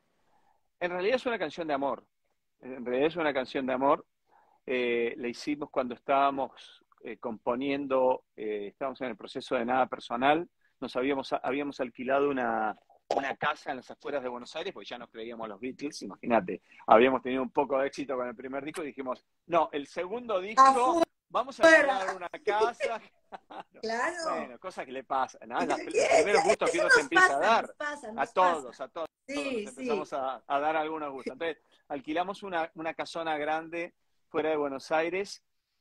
En realidad es una canción de amor. En realidad es una canción de amor. Eh, la hicimos cuando estábamos eh, componiendo, eh, estábamos en el proceso de nada personal. Nos habíamos, habíamos alquilado una, una casa en las afueras de Buenos Aires, porque ya nos creíamos los Beatles, imagínate. Habíamos tenido un poco de éxito con el primer disco y dijimos, no, el segundo disco, vamos a Afuera. alquilar una casa. Claro. Bueno, cosas que le pasan, ¿no? Y yo, Las- ¿qué? los primeros gustos que Eso uno se nos empieza a pasa, dar, nos pasa, a nos pasa. todos, a todos, nos Sí, empezamos sí. a, a dar algunos gustos. Entonces, alquilamos una, una casona grande fuera de Buenos Aires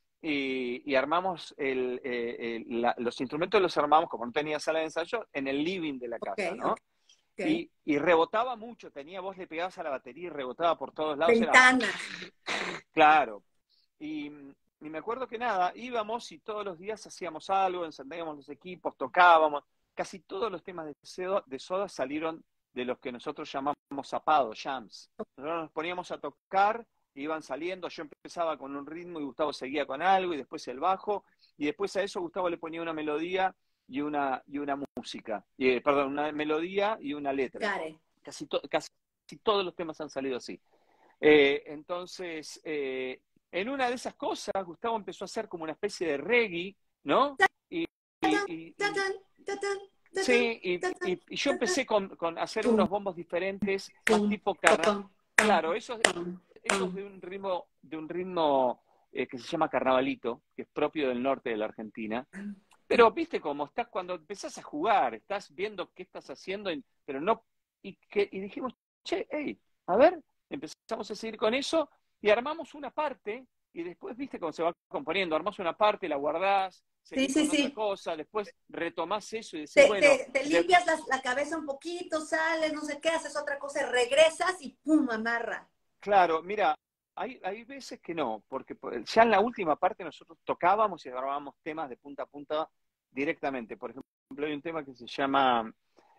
y, y armamos el, eh, el- la- los instrumentos los armamos, como no tenía sala de ensayo, en el living de la Ok, casa, ok, ¿no? ok. Y, y rebotaba mucho, tenía, vos le pegabas a la batería y rebotaba por todos lados, era Ventanas. claro. Y, y me acuerdo que nada, íbamos y todos los días hacíamos algo, encendíamos los equipos, tocábamos. Casi todos los temas de Soda, de Soda salieron de los que nosotros llamamos zapados, jams. Nosotros nos poníamos a tocar, iban saliendo, yo empezaba con un ritmo y Gustavo seguía con algo, y después el bajo, y después a eso Gustavo le ponía una melodía y una, y una música, eh, perdón, una melodía y una letra. Casi, to, casi todos los temas han salido así. Eh, entonces, eh, en una de esas cosas, Gustavo empezó a hacer como una especie de reggae, ¿no? Y, y, y, y sí, y, y, y yo empecé con, con hacer unos bombos diferentes, más tipo carnaval. Claro, eso, eso es de un ritmo, de un ritmo eh, que se llama carnavalito, que es propio del norte de la Argentina. Pero viste cómo estás cuando empezás a jugar, estás viendo qué estás haciendo, pero no. Y, que, y dijimos, che, hey, a ver, empezamos a seguir con eso y armamos una parte. Y después, viste cómo se va componiendo, armás una parte, la guardás, seguís sí, sí, con sí. otra cosa, después retomás eso y decís, te, bueno... Te, te limpias de... la, la cabeza un poquito, sales, no sé qué, haces otra cosa, regresas y ¡pum! Amarra. Claro, mira, hay, hay veces que no, porque ya en la última parte nosotros tocábamos y grabábamos temas de punta a punta directamente. Por ejemplo, hay un tema que se llama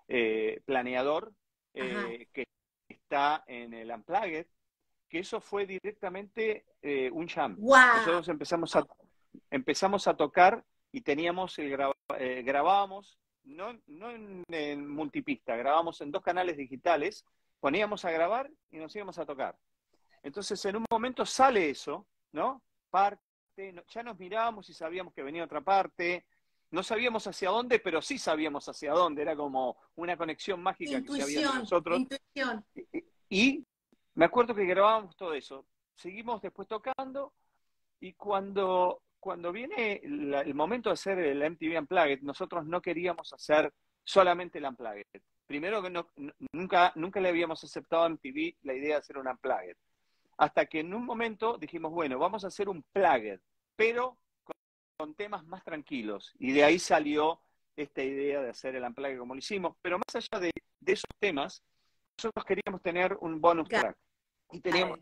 eh, Planeador, eh, que está en el Unplugged, que eso fue directamente eh, un jam. Wow. Nosotros empezamos a, empezamos a tocar y teníamos el graba, eh, grabábamos, no, no en, en multipista, grabábamos en dos canales digitales, poníamos a grabar y nos íbamos a tocar. Entonces en un momento sale eso, ¿no? Parte, no, ya nos mirábamos y sabíamos que venía otra parte, no sabíamos hacia dónde, pero sí sabíamos hacia dónde, era como una conexión mágica intuición, que se había entre nosotros. Intuición. Y, y me acuerdo que grabábamos todo eso. Seguimos después tocando y cuando, cuando viene la, el momento de hacer el M T V Unplugged, nosotros no queríamos hacer solamente el Unplugged. Primero que no, nunca, nunca le habíamos aceptado a M T V la idea de hacer un Unplugged. Hasta que en un momento dijimos, bueno, vamos a hacer un Plugged, pero con, con temas más tranquilos. Y de ahí salió esta idea de hacer el Unplugged como lo hicimos. Pero más allá de, de esos temas, nosotros queríamos tener un bonus track. Y teníamos,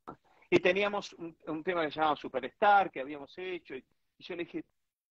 y teníamos un, un tema que se llamaba Superstar, que habíamos hecho, y, y yo le dije,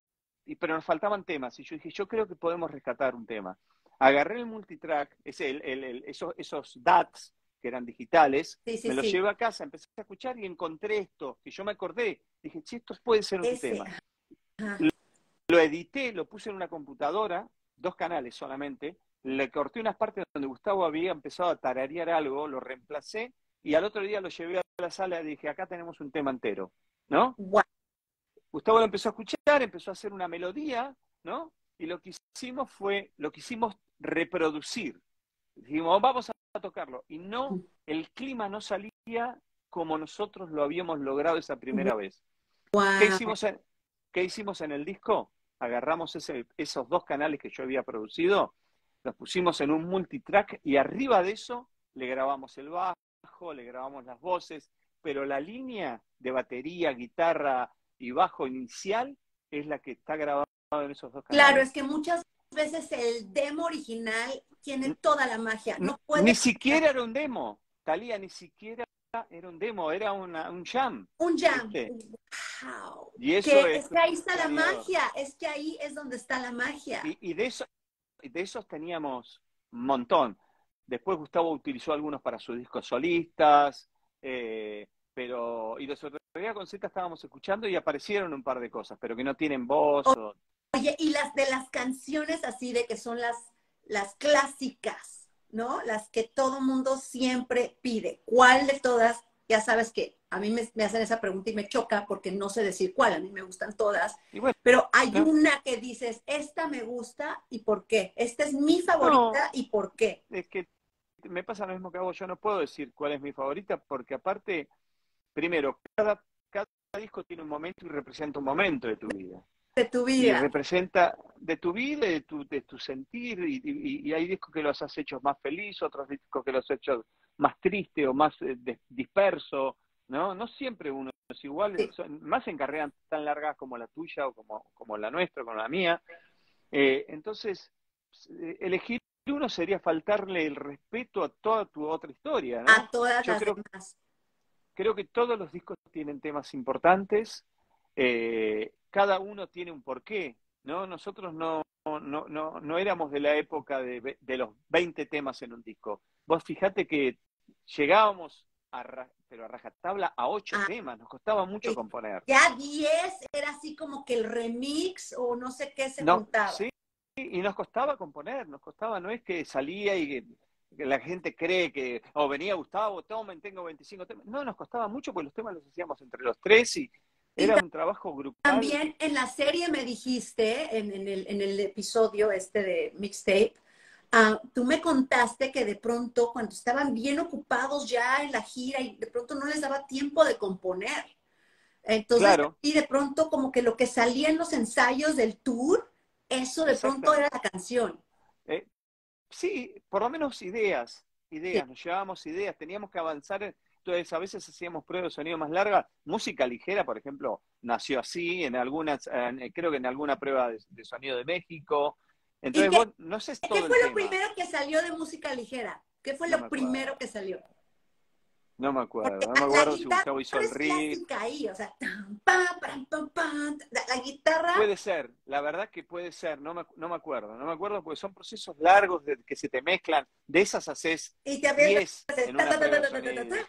y, pero nos faltaban temas, y yo dije, yo creo que podemos rescatar un tema. Agarré el multitrack, ese, el, el, el, esos, esos D A Ts que eran digitales, sí, sí, me los sí. llevé a casa, empecé a escuchar y encontré esto, que yo me acordé, dije, sí, esto puede ser un ese. tema. Lo, lo edité, lo puse en una computadora, dos canales solamente, le corté unas partes donde Gustavo había empezado a tararear algo, lo reemplacé, y al otro día lo llevé a la sala y dije, acá tenemos un tema entero, ¿no? Wow. Gustavo lo empezó a escuchar, empezó a hacer una melodía, ¿no? Y lo que hicimos fue, lo que hicimos reproducir. Dijimos, vamos a tocarlo. Y no, el clima no salía como nosotros lo habíamos logrado esa primera vez. Wow. ¿Qué hicimos en, qué hicimos en el disco? Agarramos ese, esos dos canales que yo había producido, los pusimos en un multitrack y arriba de eso le grabamos el bajo, le grabamos las voces, pero la línea de batería, guitarra y bajo inicial es la que está grabada en esos dos canales. Claro, es que muchas veces el demo original tiene toda la magia. No puede... Ni siquiera era un demo, Thalía, ni siquiera era un demo, era una, un jam. Un jam. ¿Viste? Wow. Y eso que es, es que ahí está la planeador. magia, es que ahí es donde está la magia. Y, y de, eso, de esos teníamos un montón. Después Gustavo utilizó algunos para sus discos solistas, eh, pero y de Sotería con Z estábamos escuchando y aparecieron un par de cosas, pero que no tienen voz. O... Oye, y las de las canciones así de que son las, las clásicas, ¿no? Las que todo mundo siempre pide. ¿Cuál de todas? Ya sabes que a mí me, me hacen esa pregunta y me choca porque no sé decir cuál, a mí me gustan todas. Bueno, pero hay ¿no? una que dices, esta me gusta y ¿por qué? Esta es mi favorita no, y ¿por qué? Es que me pasa lo mismo que a vos, yo no puedo decir cuál es mi favorita porque aparte, primero, cada, cada disco tiene un momento y representa un momento de tu vida. De tu vida. Y representa de tu vida, de tu, de tu sentir, y, y, y hay discos que los has hecho más feliz, otros discos que los has hecho más triste o más eh, disperso, ¿no? No siempre uno es igual, Sí. son, más en carreras tan largas como la tuya o como, como la nuestra, como la mía. Eh, entonces, elegir uno sería faltarle el respeto a toda tu otra historia, ¿no? A todas Yo las creo, demás. creo que todos los discos tienen temas importantes. eh, cada uno tiene un porqué, ¿no? Nosotros no, no, no, no éramos de la época de, de los veinte temas en un disco. Vos fijate que llegábamos, a, ra- pero a rajatabla, a ocho Ah, temas, nos costaba mucho y componer. ya diez era así como que el remix o no sé qué se No, juntaba. sí, y nos costaba componer, nos costaba, no es que salía y que, que la gente cree que, o oh, venía Gustavo, tomen, tengo veinticinco temas. No, nos costaba mucho porque los temas los hacíamos entre los tres y Y era un trabajo grupal. también en la serie me dijiste, en, en, el, en el episodio este de Mixtape, uh, tú me contaste que de pronto, cuando estaban bien ocupados ya en la gira y de pronto no les daba tiempo de componer. Entonces, Claro, y de pronto como que lo que salía en los ensayos del tour, eso de pronto era exactamente. la canción. Eh, sí, por lo menos ideas, Sí. ideas, nos llevábamos ideas, teníamos que avanzar. Entonces, a veces hacíamos pruebas de sonido más largas. Música ligera, por ejemplo, nació así, en algunas, en- creo que en alguna prueba de, de sonido de México. ¿Y Entonces, qué, vos no sé qué todo fue el lo tema, primero que salió de música ligera? ¿Qué fue no me lo acuerdo, primero que salió? no me Porque acuerdo, no me la, la acuerdo si guitarra Gustavo hizo el es riff. clásica ahí, o sea, tan, pam, pam, pam, pam, la, la guitarra Puede ser, la verdad que puede ser, no me, no me acuerdo, no me acuerdo porque son procesos largos de, que se te mezclan. De esas haces y te avientas diez en una prueba de sonido.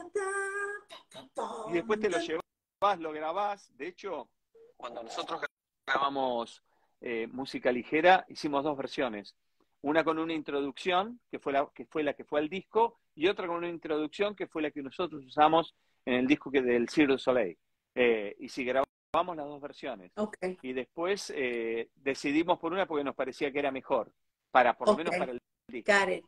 Y después te lo ta. llevas, lo grabás. De hecho, cuando nosotros grabamos eh, música ligera, hicimos dos versiones. Una con una introducción, que fue, la, que fue la que fue al disco, y otra con una introducción, que fue la que nosotros usamos en el disco que del Cirque du Soleil. Eh, y si grabamos las dos versiones. Ok, Y después eh, decidimos por una porque nos parecía que era mejor, para, por lo ok, menos para el disco. got it,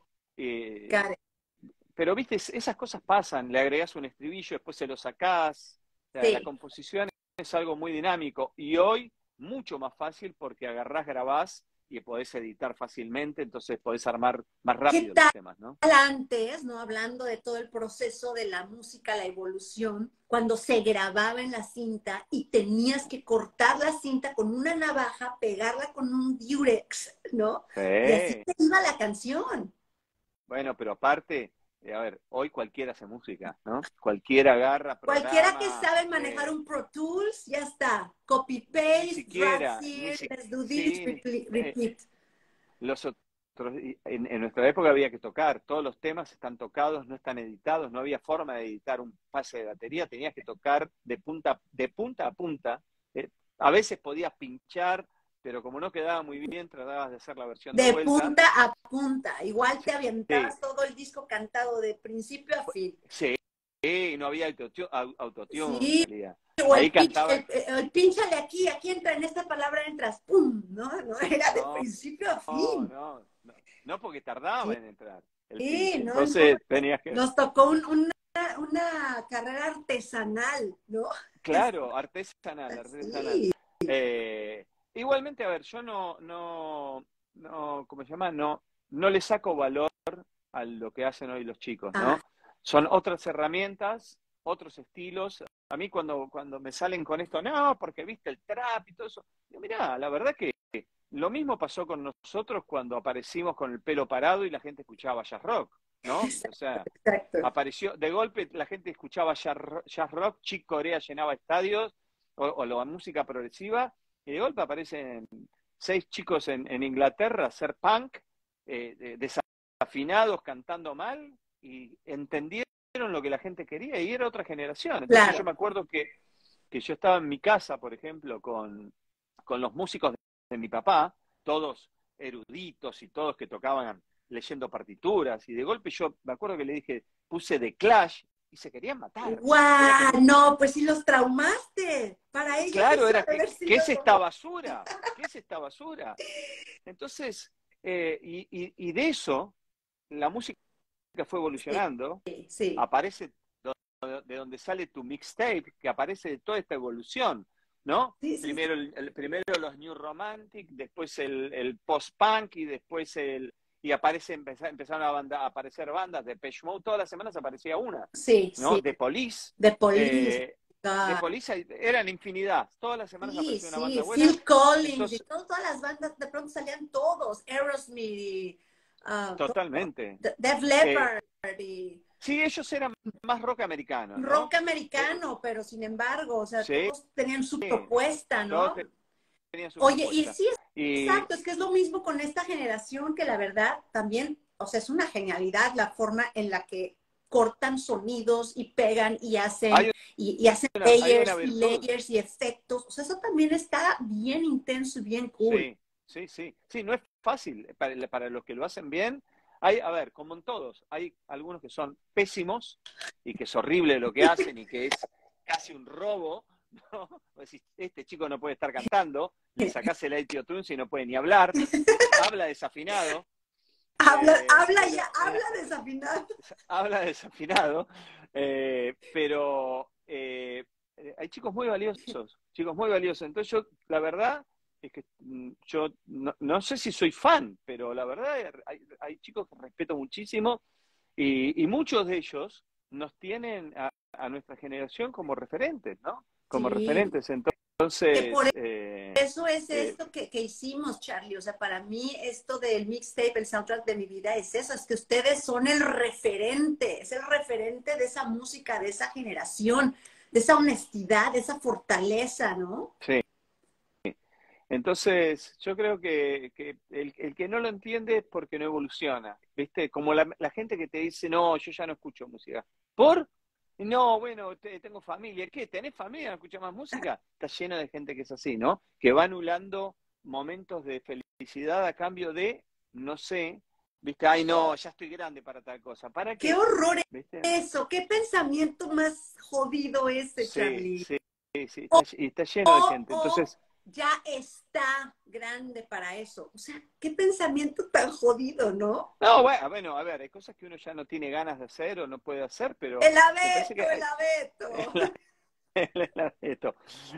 Eh, got it. pero, viste, esas cosas pasan, le agregás un estribillo, después se lo sacás. O sea, la Sí. composición es algo muy dinámico y hoy mucho más fácil porque agarrás, grabás y podés editar fácilmente, entonces podés armar más ¿Qué rápido los tal temas, ¿no? antes, no hablando de todo el proceso de la música, la evolución, cuando se grababa en la cinta y tenías que cortar la cinta con una navaja, pegarla con un Durex, ¿no? Y así Sí. te iba la canción. Bueno, pero aparte, eh, a ver, hoy cualquiera hace música, ¿no? Cualquiera agarra, Cualquiera que programa, sabe manejar eh, un Pro Tools, ya está. Copy ni paste, drag siquiera, ni here, si, let's do this, sí, repeat. eh, repeat. los otros, en, en nuestra época había que tocar, todos los temas están tocados, no están editados, no había forma de editar un pase de batería, tenías que tocar de punta, de punta a punta. Eh, a veces podías pinchar, pero como no quedaba muy bien, tratabas de hacer la versión de De vuelta. punta a punta. Igual te Sí, aventabas todo el disco cantado de principio a fin. sí, sí, no había autotune, autotune Sí, salía. o Ahí el pitch, cantaban, el, el pínchale aquí, aquí entra, en esta palabra entras, ¡pum! ¿No? No era de no, principio a no, fin. no, no, no porque tardaba en entrar el Sí, pinche, no, no. entonces tenías que, Nos tocó un- una, una carrera artesanal, ¿no? claro, artesanal, artesanal. Sí, Eh, igualmente, a ver, yo no, no, no, ¿cómo se llama? No, no le saco valor a lo que hacen hoy los chicos, ah, ¿no? Son otras herramientas, otros estilos. A mí cuando, cuando me salen con esto, no, porque viste el trap y todo eso, digo, mirá, la verdad que lo mismo pasó con nosotros cuando aparecimos con el pelo parado y la gente escuchaba jazz rock, ¿no? O sea, exacto. apareció, de golpe la gente escuchaba jazz, jazz rock, Chick Corea llenaba estadios, o, o la música progresiva, y de golpe aparecen seis chicos en, en Inglaterra a hacer punk, eh, desafinados, cantando mal, y entendieron lo que la gente quería, y era otra generación. Entonces yo Claro. me acuerdo que, que yo estaba en mi casa, por ejemplo, con, con los músicos de, de mi papá, todos eruditos y todos que tocaban leyendo partituras, y de golpe yo me acuerdo que le dije, puse The Clash, y se querían matar. Era ¡Guau! como, No, pues sí los traumaste. Para ellos claro, eso era ha de que, haber ¿qué sido es esta como... basura? ¿Qué es esta basura? Entonces, eh, y, y, y de eso, la música fue Sí, evolucionando, sí, aparece de donde sale tu mixtape, que aparece de toda esta evolución, ¿no? sí, sí, sí. Primero, el, el- primero los New Romantic, después el, el post-punk y después el... Y aparece, empeza- empezaron a, banda, a aparecer bandas de Depeche Mode, todas las semanas aparecía una, Sí, ¿no? sí. De Police. The Police. eh, de God. Police eran infinidad, todas las semanas Sí, aparecía una banda sí. buena. Phil Collins y Entonces, todo- todas las bandas, de pronto salían todos. Aerosmith y ah, todo. totalmente. De- Def Eh, Leppard y... Sí, ellos eran más rock americano, ¿no? Rock americano, pero sin embargo, o sea, Sí, todos tenían su propuesta, todos ¿no? tenían su Oye, y propuesta. sí, es- Y exacto, es que es lo mismo con esta generación que la verdad también, o sea, es una genialidad la forma en la que cortan sonidos y pegan y hacen, hay y, y hacen una, hay una layers y virtud. layers y efectos. O sea, eso también está bien intenso y bien cool. Sí, sí, sí. Sí, no es fácil. Para, para los que lo hacen bien, hay, a ver, como en todos, hay algunos que son pésimos y que es horrible lo que hacen y que es casi un robo, ¿no? Vos decís, este chico no puede estar cantando, le sacás el autotune y no puede ni hablar, habla desafinado. Habla, eh, habla pero, ya, eh, habla desafinado. habla desafinado, eh, pero eh, eh, hay chicos muy valiosos, chicos muy valiosos. Entonces yo, la verdad es que mm, yo no, no sé si soy fan, pero la verdad hay, hay chicos que respeto muchísimo y, y muchos de ellos nos tienen a, a nuestra generación como referentes, ¿no? Como Sí, referentes. que por Entonces, eh, eso es eh, esto que, que hicimos, Charlie. O sea, para mí esto del mixtape, el soundtrack de mi vida, es eso, es que ustedes son el referente, es el referente de esa música, de esa generación, de esa honestidad, de esa fortaleza, ¿no? sí. Entonces, yo creo que, que el, el que no lo entiende es porque no evoluciona, ¿viste? Como la, la gente que te dice, no, yo ya no escucho música. ¿Por? No, bueno, te- tengo familia. ¿Qué? ¿Tenés familia? ¿No escuchas más música? Está lleno de gente que es así, ¿no? Que va anulando momentos de felicidad a cambio de, no sé, ¿viste? Ay, no, ya estoy grande para tal cosa. ¿Para ¡Qué qué? horror ¿Viste? eso! ¡Qué pensamiento más jodido ese, Sí, Charlie! sí, sí, sí, está, y está lleno de O, gente. o Entonces, ya está grande para eso. O sea, qué pensamiento tan jodido, ¿no? no, bueno, bueno, a ver, hay cosas que uno ya no tiene ganas de hacer o no puede hacer, pero El me parece que abeto, el hay, abeto. esto.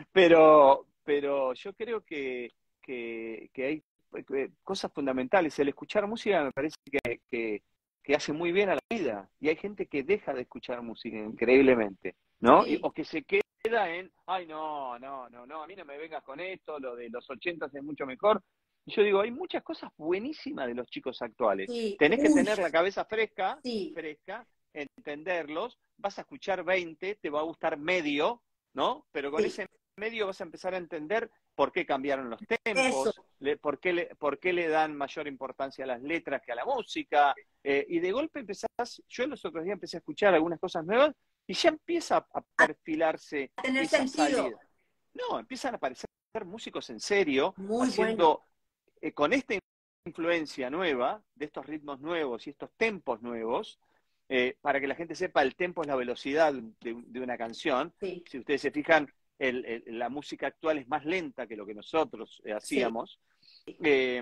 Pero, pero yo creo que, que, que hay eh, cosas fundamentales. El escuchar música me parece que, que, que hace muy bien a la vida. Y hay gente que deja de escuchar música increíblemente, ¿no? Y- Sí, o que se queda en, ay, no, no, no, no, a mí no me vengas con esto, lo de los ochentas es mucho mejor. Y yo digo, hay muchas cosas buenísimas de los chicos actuales. sí, Tenés que uy, tener la cabeza fresca, sí, fresca, entenderlos, vas a escuchar veinte, te va a gustar medio, ¿no? Pero con sí, ese medio vas a empezar a entender por qué cambiaron los eso. tempos, le, por, qué le, por qué le dan mayor importancia a las letras que a la música, eh, y de golpe empezás, yo los otros días empecé a escuchar algunas cosas nuevas y ya empieza a A perfilarse tener esa sentido. salida. No, empiezan a aparecer músicos en serio, Muy bueno. haciendo, eh, con esta influencia nueva, de estos ritmos nuevos y estos tempos nuevos, eh, para que la gente sepa, el tempo es la velocidad de, de una canción. Sí, Si ustedes se fijan, el, el, la música actual es más lenta que lo que nosotros eh, sí. hacíamos, eh,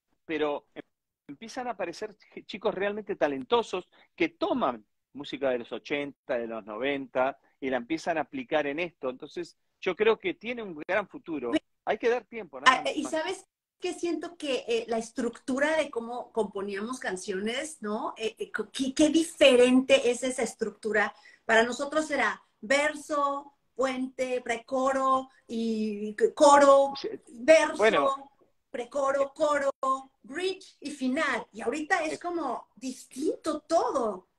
pero empiezan a aparecer chicos realmente talentosos que toman música de los ochenta, de los noventa, y la empiezan a aplicar en esto. Entonces, yo creo que tiene un gran futuro. Hay que dar tiempo, Ah, nada y más. sabes que siento que eh, la estructura de cómo componíamos canciones, ¿no? Eh, eh, qué, qué diferente es esa estructura. Para nosotros era verso, puente, precoro y coro, Bueno, verso, precoro, coro, bridge y final. Y ahorita es es como distinto todo.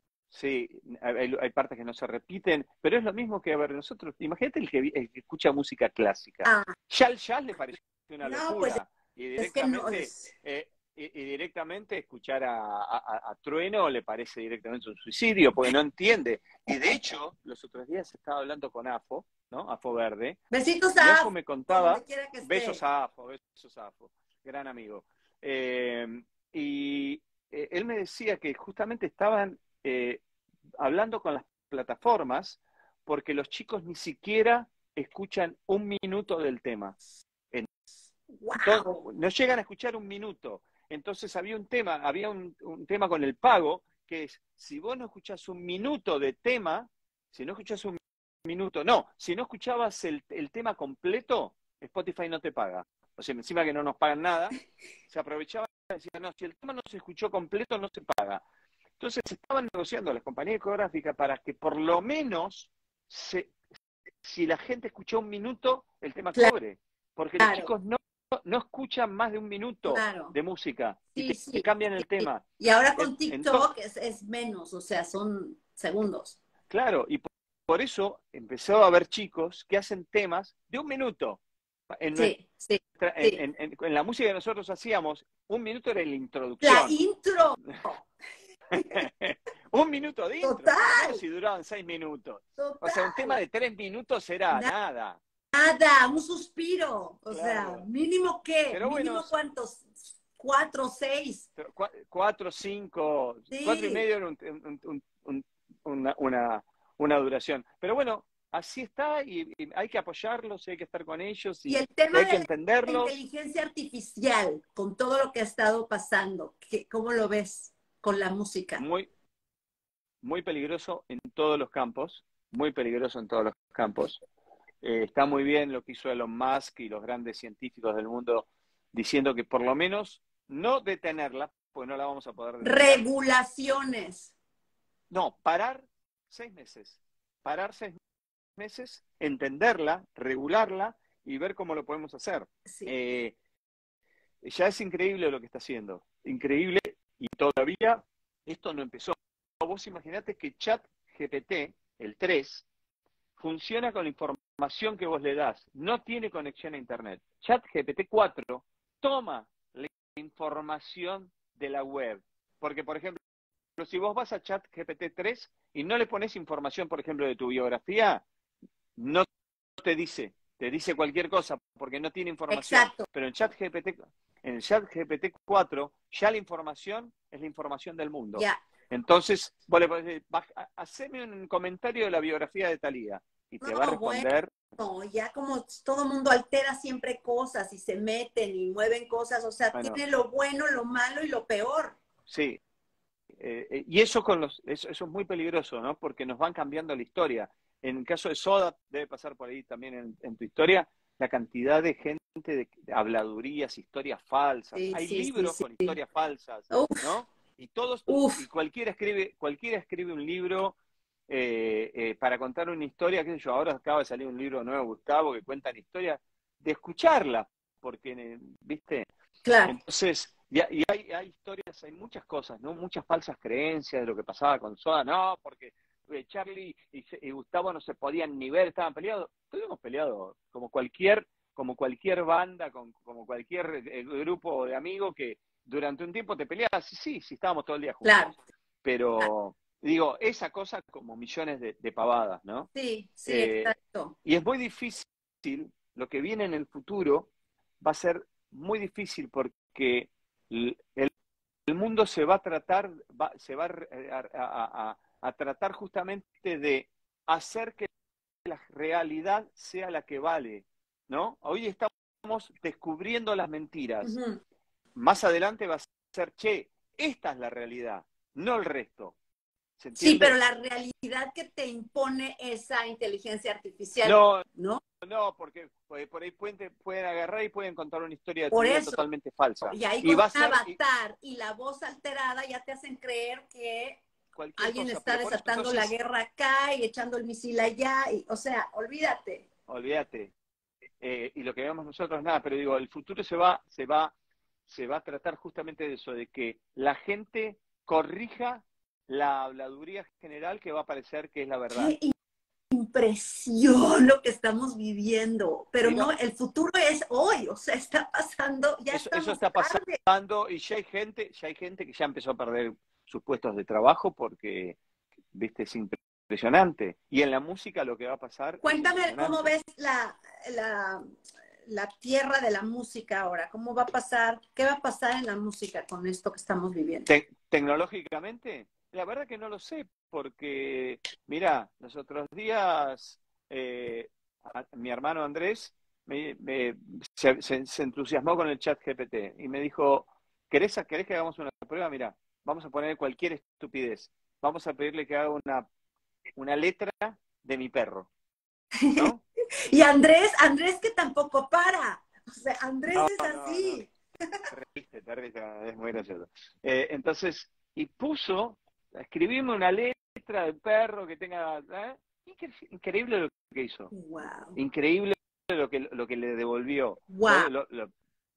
sí, hay, hay partes que no se repiten, pero es lo mismo que, a ver, nosotros, imagínate el que, el que escucha música clásica. Ah, Ya el jazz le pareció una no, pues locura, y es que no directamente, es. eh, y, y directamente escuchar a, a, a Trueno le parece directamente un suicidio, porque no entiende. Y de hecho, los otros días estaba hablando con Afo, ¿no? Afo Verde, Besitos y a Afo Af, me por contaba, donde quiera que besos esté. a Afo, besos a Afo, gran amigo. Eh, y eh, él me decía que justamente estaban... Eh, hablando con las plataformas porque los chicos ni siquiera escuchan un minuto del tema. Entonces, ¡Wow! no llegan a escuchar un minuto. Entonces había un tema, había un, un tema con el pago, que es, si vos no escuchás un minuto de tema, si no escuchás un minuto, no, si no escuchabas el, el tema completo, Spotify no te paga. O sea, encima que no nos pagan nada, se aprovechaban y decían, no, si el tema no se escuchó completo, no se paga. Entonces estaban negociando las compañías discográficas para que por lo menos, se, si la gente escuchó un minuto, el tema cobre. Porque los Claro. chicos no, no escuchan más de un minuto claro. de música Sí, y te, sí. te cambian el tema. Y ahora con En- TikTok es, es menos, o sea, son segundos. Claro, y por, por eso empezó a haber chicos que hacen temas de un minuto. En, Sí, sí, nuestra, en, sí. en, en, en la música que nosotros hacíamos, un minuto era la La introducción. intro, Un minuto de intro, por lo menos total, si duraban seis minutos. O sea, un tema total. de tres minutos era Na- nada. Nada, un suspiro. O sea, Claro. mínimo qué, Pero bueno, mínimo cuántos, cuatro, seis. cuatro, cinco, cuatro y Sí. medio era un, un, un, un, una, una, una duración. Pero bueno, así está y, y hay que apoyarlos y hay que estar con ellos Y y, el y tema hay de que la entenderlos. inteligencia artificial, con todo lo que ha estado pasando, ¿qué, ¿cómo lo ves con la música? Muy, muy peligroso en todos los campos, muy peligroso en todos los campos. Eh, está muy bien lo que hizo Elon Musk y los grandes científicos del mundo diciendo que por lo menos no detenerla, pues no la vamos a poder detener. Regulaciones. No, parar seis meses. Parar seis meses, entenderla, regularla y ver cómo lo podemos hacer. Sí. Eh, ya es increíble lo que está haciendo. Increíble y todavía esto no empezó. Vos imaginate que ChatGPT, el tres, funciona con la información que vos le das. No tiene conexión a Internet. ChatGPT cuatro toma la información de la web. Porque, por ejemplo, si vos vas a ChatGPT tres y no le pones información, por ejemplo, de tu biografía, no te dice, te dice cualquier cosa porque no tiene información. Exacto. Pero en ChatGPT, en el ChatGPT cuatro ya la información es la información del mundo. Ya. Entonces, vos le podés decir, haceme un comentario de la biografía de Thalía y te No, va a responder. bueno, ya como todo mundo altera siempre cosas y se meten y mueven cosas, o sea, Bueno, tiene lo bueno, lo malo y lo peor. sí. Eh, y eso con los, eso, eso es muy peligroso, ¿no? Porque nos van cambiando la historia. En el caso de Soda, debe pasar por ahí también en, en tu historia, la cantidad de gente de, de habladurías, historias falsas. Sí, Hay sí, sí, libros sí. con historias falsas, Uf, ¿no? Y todos, uf. y cualquiera escribe, cualquiera escribe un libro eh, eh, para contar una historia, qué sé yo, ahora acaba de salir un libro nuevo, Gustavo, que cuenta la historia, de escucharla, porque, ¿viste? Claro. Entonces, y, y hay, hay historias, hay muchas cosas, ¿no? Muchas falsas creencias de lo que pasaba con Soda, no, porque eh, Charlie y, y Gustavo no se podían ni ver, estaban peleados. Estuvimos peleados como cualquier, como cualquier banda, con, como cualquier eh, grupo de amigos que durante un tiempo te peleabas, sí, sí, sí, estábamos todo el día juntos. Claro. Pero, digo, esa cosa como millones de, de pavadas, ¿no? Sí, sí, Eh, exacto. y es muy difícil, lo que viene en el futuro va a ser muy difícil porque el, el mundo se va a tratar, va, se va a, a, a, a tratar justamente de hacer que la realidad sea la que vale, ¿no? Hoy estamos descubriendo las mentiras. Uh-huh. Más adelante va a ser, che, esta es la realidad, no el resto. ¿Se entiende? Sí, pero la realidad que te impone esa inteligencia artificial, no, ¿no? No, porque por ahí pueden, pueden agarrar y pueden contar una historia de tu Por vida eso. totalmente falsa. Y ahí Y con va a un ser avatar y... y la voz alterada ya te hacen creer que alguien cosa, está eso, desatando entonces, la guerra acá y echando el misil allá. Y, o sea, olvídate. Olvídate. Eh, y lo que vemos nosotros, nada, pero digo, el futuro se va, se va, se va a tratar justamente de eso, de que la gente corrija la habladuría general que va a parecer que es la verdad. Qué impresión lo que estamos viviendo, pero ¿Sí, no? no, el futuro es hoy, o sea, está pasando, ya eso, estamos eso está tarde. pasando y ya hay gente, ya hay gente que ya empezó a perder sus puestos de trabajo porque, viste, es impresionante. Y en la música lo que va a pasar Cuéntame es cómo ves la, la, la tierra de la música ahora, cómo va a pasar, qué va a pasar en la música con esto que estamos viviendo. Te tecnológicamente, la verdad que no lo sé, porque, mira, los otros días eh, a, mi hermano Andrés me, me, se, se, se, entusiasmó con el chat G P T y me dijo, ¿querés, ¿querés que hagamos una prueba? Mira, vamos a poner cualquier estupidez, vamos a pedirle que haga una, una letra de mi perro, ¿no? Y Andrés, Andrés que tampoco para, o sea, Andrés no, es así. No, no. Terrible, terrible, es muy gracioso. Eh, entonces, y puso, escribimos una letra del perro que tenga, ¿eh? Increíble lo que hizo. Wow. Increíble lo que, lo que le devolvió. Wow. Lo, lo,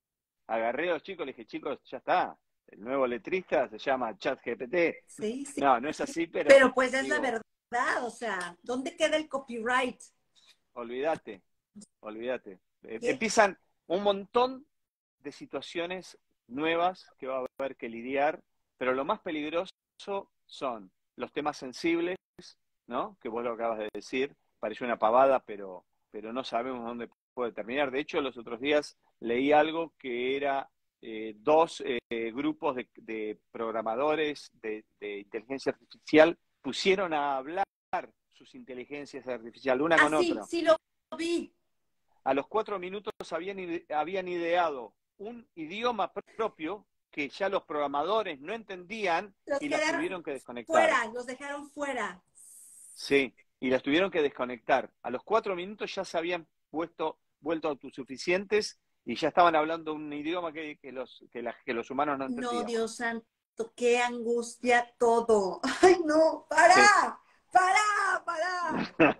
agarré a los chicos, les dije, chicos, ya está, el nuevo letrista se llama ChatGPT. Sí, sí. No, no es así, pero... Pero pues es digo, la verdad, o sea, ¿dónde queda el copyright? olvídate, olvídate. Eh, ¿Qué? Empiezan un montón de situaciones nuevas que va a haber que lidiar, pero lo más peligroso son los temas sensibles, ¿no? Que vos lo acabas de decir, pareció una pavada, pero, pero no sabemos dónde puede terminar. De hecho, los otros días leí algo que era eh, dos eh, grupos de, de programadores de, de inteligencia artificial pusieron a hablar sus inteligencias artificiales, una Ah, con sí, otra. sí lo vi. A los cuatro minutos habían, ide habían ideado un idioma propio que ya los programadores no entendían Los y las quedaron tuvieron que desconectar. fuera, los dejaron fuera. Sí, y las tuvieron que desconectar. A los cuatro minutos ya se habían puesto, vuelto autosuficientes y ya estaban hablando un idioma que, que, los, que, la, que los humanos no No, entendíamos. Dios santo, qué angustia todo. Ay, no, Sí. para, para, para.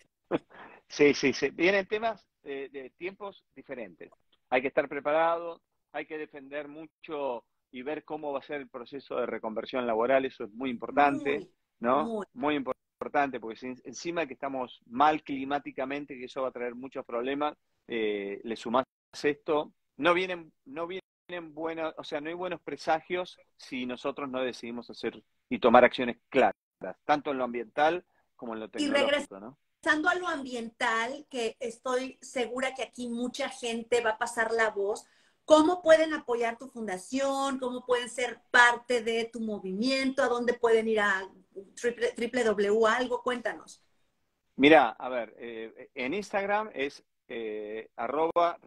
Sí, sí, sí. Vienen temas de, de tiempos diferentes. Hay que estar preparado, hay que defender mucho y ver cómo va a ser el proceso de reconversión laboral, eso es muy importante, Muy, ¿no? muy. Muy importante, porque si, encima de que estamos mal climáticamente, que eso va a traer muchos problemas, eh, le sumás esto, no vienen, no vienen buenas, o sea, no hay buenos presagios si nosotros no decidimos hacer y tomar acciones claras, tanto en lo ambiental como en lo Y tecnológico, ¿no? regresando a lo ambiental, que estoy segura que aquí mucha gente va a pasar la voz, ¿cómo pueden apoyar tu fundación? ¿Cómo pueden ser parte de tu movimiento? ¿A dónde pueden ir a triple, triple w algo? Cuéntanos. Mira, a ver, eh, en Instagram es eh, arroba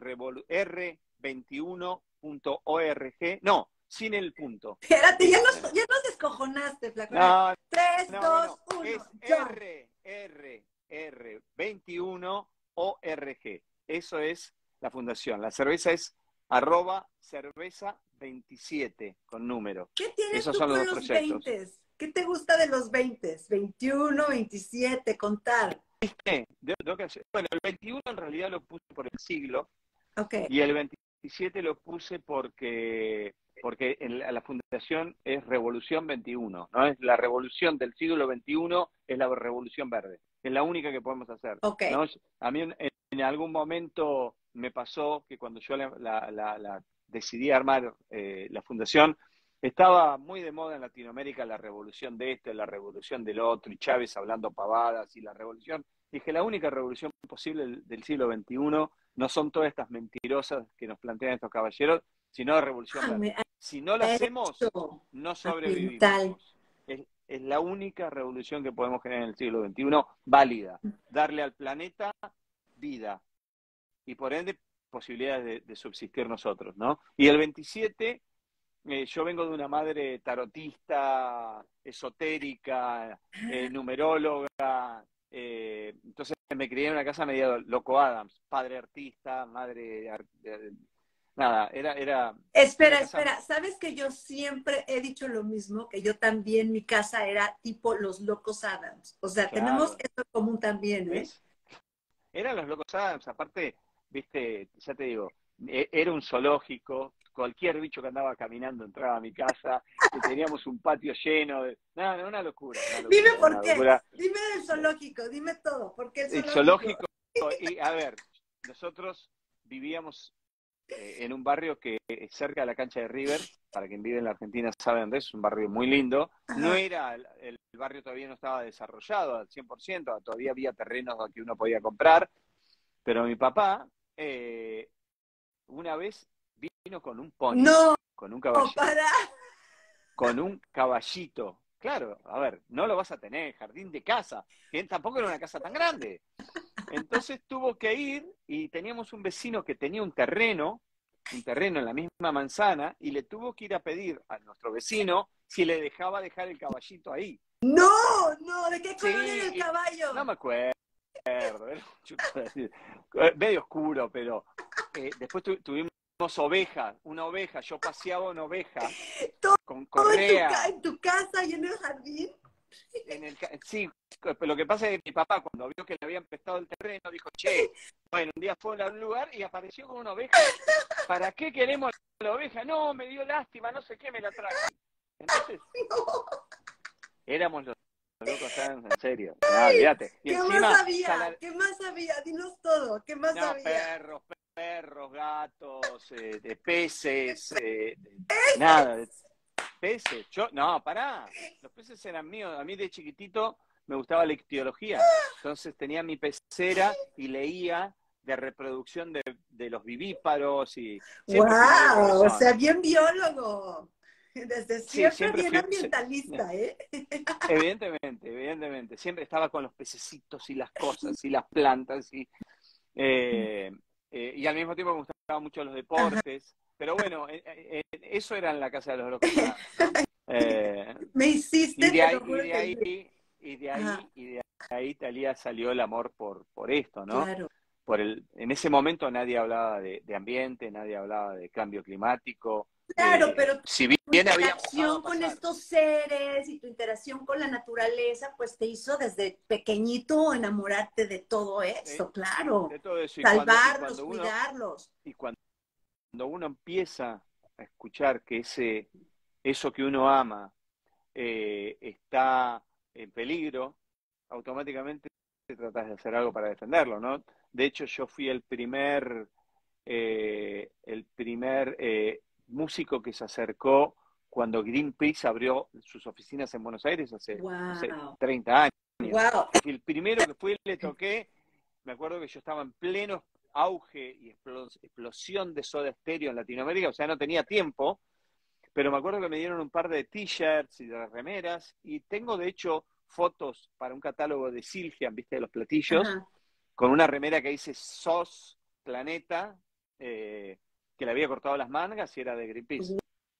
r veintiuno punto org, no, sin el punto. Espérate, ya Es, nos, ya nos descojonaste, flaco. no, Tres, no, no, dos, no, uno, es ya. R, R, R, veintiuno org. Eso es la fundación. La cerveza es arroba cerveza veintisiete con número. ¿Qué tienes Esos tú son los con dos los proyectos. veinte? ¿Qué te gusta de los veinte? veintiuno, veintisiete, contar. Eh, de- de ocasión- Bueno, el veintiuno en realidad lo puse por el siglo. Ok, Y el veintisiete lo puse porque, porque en la, la fundación es Revolución veintiuno, ¿no? Es la revolución del siglo veintiuno, es la revolución verde. Es la única que podemos hacer, ok. ¿no? A mí en, en algún momento me pasó que cuando yo la, la, la, la decidí armar eh, la fundación, estaba muy de moda en Latinoamérica la revolución de esto, la revolución del otro, y Chávez hablando pavadas, y la revolución. Dije, la única revolución posible del, del siglo veintiuno no son todas estas mentirosas que nos plantean estos caballeros, sino la revolución Ah, me verde. ha Si no la hacemos, hecho no ambiental. sobrevivimos. Es, es la única revolución que podemos generar en el siglo veintiuno válida. Darle al planeta vida y por ende posibilidades de, de subsistir nosotros, ¿no? Y el veintisiete, eh, yo vengo de una madre tarotista, esotérica, eh, numeróloga, eh, entonces me crié en una casa medio loco Adams, padre artista, madre, eh, nada, era, era una Espera, casa, espera. ¿Sabes que yo siempre he dicho lo mismo? Que yo también, mi casa era tipo los locos Adams. O sea, tenemos claro, esto en común también, ¿eh? ¿ves? Eran los locos Adams, aparte, viste, ya te digo, e- era un zoológico, cualquier bicho que andaba caminando entraba a mi casa, y teníamos un patio lleno de... No, no, una locura, una Dime locura, por una qué. locura. Dime del zoológico. Dime todo. ¿Por qué el El zoológico? zoológico, y a ver, nosotros vivíamos eh, en un barrio que es cerca de la cancha de River, para quien vive en la Argentina sabe dónde es, es un barrio muy lindo. No Ajá. era, el, el barrio todavía no estaba desarrollado al cien por ciento, todavía había terrenos que uno podía comprar, pero mi papá eh, una vez vino con un pony, No, con un caballito, para. con un caballito. Claro, a ver, no lo vas a tener, jardín de casa, que tampoco era una casa tan grande. Entonces tuvo que ir y teníamos un vecino que tenía un terreno, un terreno en la misma manzana, y le tuvo que ir a pedir a nuestro vecino si le dejaba dejar el caballito ahí. No, no. ¿De qué color era el Sí, y, no caballo? me acuerdo, era un chuto de- medio oscuro, pero eh, después tu, tuvimos ovejas, una oveja, yo paseaba una oveja con Todo en tu, ca- correa. en tu casa y en el jardín. En el, sí, lo que pasa es que mi papá, cuando vio que le habían prestado el terreno, dijo, che, bueno, un día fue a un lugar y apareció con una oveja. ¿Para qué queremos la oveja? No, me dio lástima, no sé qué, me la traje. Entonces, éramos los locos, ¿saben? En serio. No, olvídate. Y ¿Qué más encima, había? sala... ¿Qué más había? Dinos todo. ¿Qué más no, había? perros, perros, gatos, eh, de peces, eh, nada, de peces. Yo, no, pará. Los peces eran míos. A mí de chiquitito me gustaba la ictiología. Entonces tenía mi pecera y leía de reproducción de, de los vivíparos y siempre fui medio ¡Wow! O cabezón. sea, bien biólogo. Desde Sí, siempre siempre bien fui... ambientalista, ¿eh? Evidentemente, evidentemente. Siempre estaba con los pececitos y las cosas y las plantas y, eh, eh, y al mismo tiempo me gustaban mucho los Ajá. deportes. Pero bueno, eh, eh, eso era en la casa de los locos. Nada. Eh, Me y hiciste, de te ahí, lo y juro de que sí. ahí, y de Ajá, ahí, y de ahí, Thalía, salió el amor por, por esto, ¿no? claro. Por el, en ese momento nadie hablaba de, de ambiente, nadie hablaba de cambio climático. Claro, Eh, pero si tu bien había empezado a interacción con pasar. estos seres y tu interacción con la naturaleza, pues te hizo desde pequeñito enamorarte de todo eh, eso, claro. de todo eso. Y cuando, y Salvarlos, cuando uno, cuidarlos. y cuando uno empieza a escuchar que ese, eso que uno ama eh, está en peligro, automáticamente tratas de hacer algo para defenderlo, ¿no? De hecho, yo fui el primer, eh, el primer eh, músico que se acercó cuando Greenpeace abrió sus oficinas en Buenos Aires hace, no sé, Wow, treinta años. wow. Yo fui el primero que fui y le toqué. Me acuerdo que yo estaba en pleno auge y explosión de Soda Stereo en Latinoamérica, o sea, no tenía tiempo, pero me acuerdo que me dieron un par de t-shirts y de remeras, y tengo de hecho fotos para un catálogo de Silfian, viste, de los platillos, Ajá. con una remera que dice S O S Planeta, eh, que le había cortado las mangas y era de Greenpeace.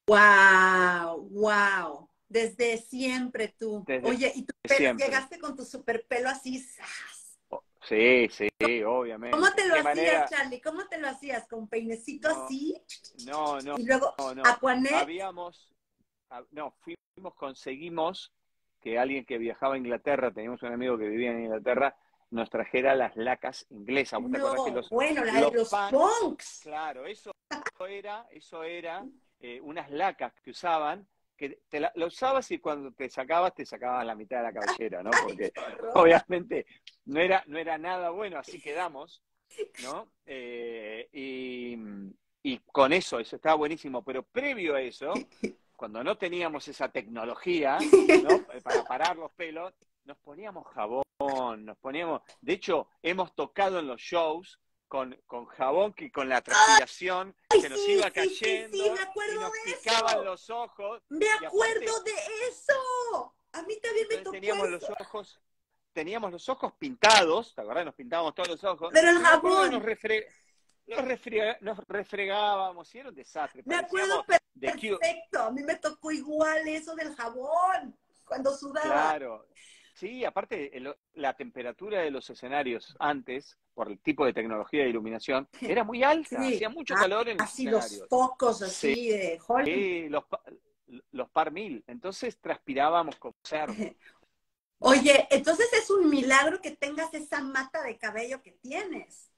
Wow, wow. Desde siempre tú. Desde Oye, y tú siempre. llegaste con tu super pelo así. ¡Zas! Oh, sí, sí, ¿Cómo obviamente. te lo Qué hacías, manera. Charlie? ¿Cómo te lo hacías? ¿Con peinecito No, así? no, no, Y luego, no, no. Aquanet. Habíamos, no, fuimos, conseguimos que alguien que viajaba a Inglaterra, teníamos un amigo que vivía en Inglaterra, nos trajera las lacas inglesas. ¿Vos te acordás que No, los, bueno, la de los los pants, punks. claro, eso era, eso era eh, unas lacas que usaban, que te la, la usabas y cuando te sacabas, te sacabas la mitad de la cabellera, ¿no? Ay, Porque qué horror. obviamente no era, no era nada bueno, así quedamos, ¿no? Eh, y, y con eso, eso estaba buenísimo, pero previo a eso, cuando no teníamos esa tecnología, ¿no? Para parar los pelos, nos poníamos jabón, nos poníamos, de hecho, hemos tocado en los shows con, con jabón que con la transpiración Ay, se nos sí, iba sí, sí, sí, me cayendo y acuerdo nos de picaban eso. los ojos Me y aparte, acuerdo de eso. A mí también me entonces tocó teníamos eso. los ojos, teníamos los ojos pintados, ¿te acordás? Nos pintábamos todos los ojos Pero el y me acuerdo que nos jabón, refre, nos, refriega, nos refregábamos y era un desastre, me acuerdo parecíamos de Q. perfecto. A mí me tocó igual eso del jabón, cuando sudaba. Claro. Sí, aparte el- la temperatura de los escenarios antes, por el tipo de tecnología de iluminación, era muy alta, Sí, hacía mucho ah, calor en los así los escenarios. focos Sí, así de Hollywood. los, pa- los par mil, entonces transpirábamos como cerdos, ¿no? Oye, entonces es un milagro que tengas esa mata de cabello que tienes.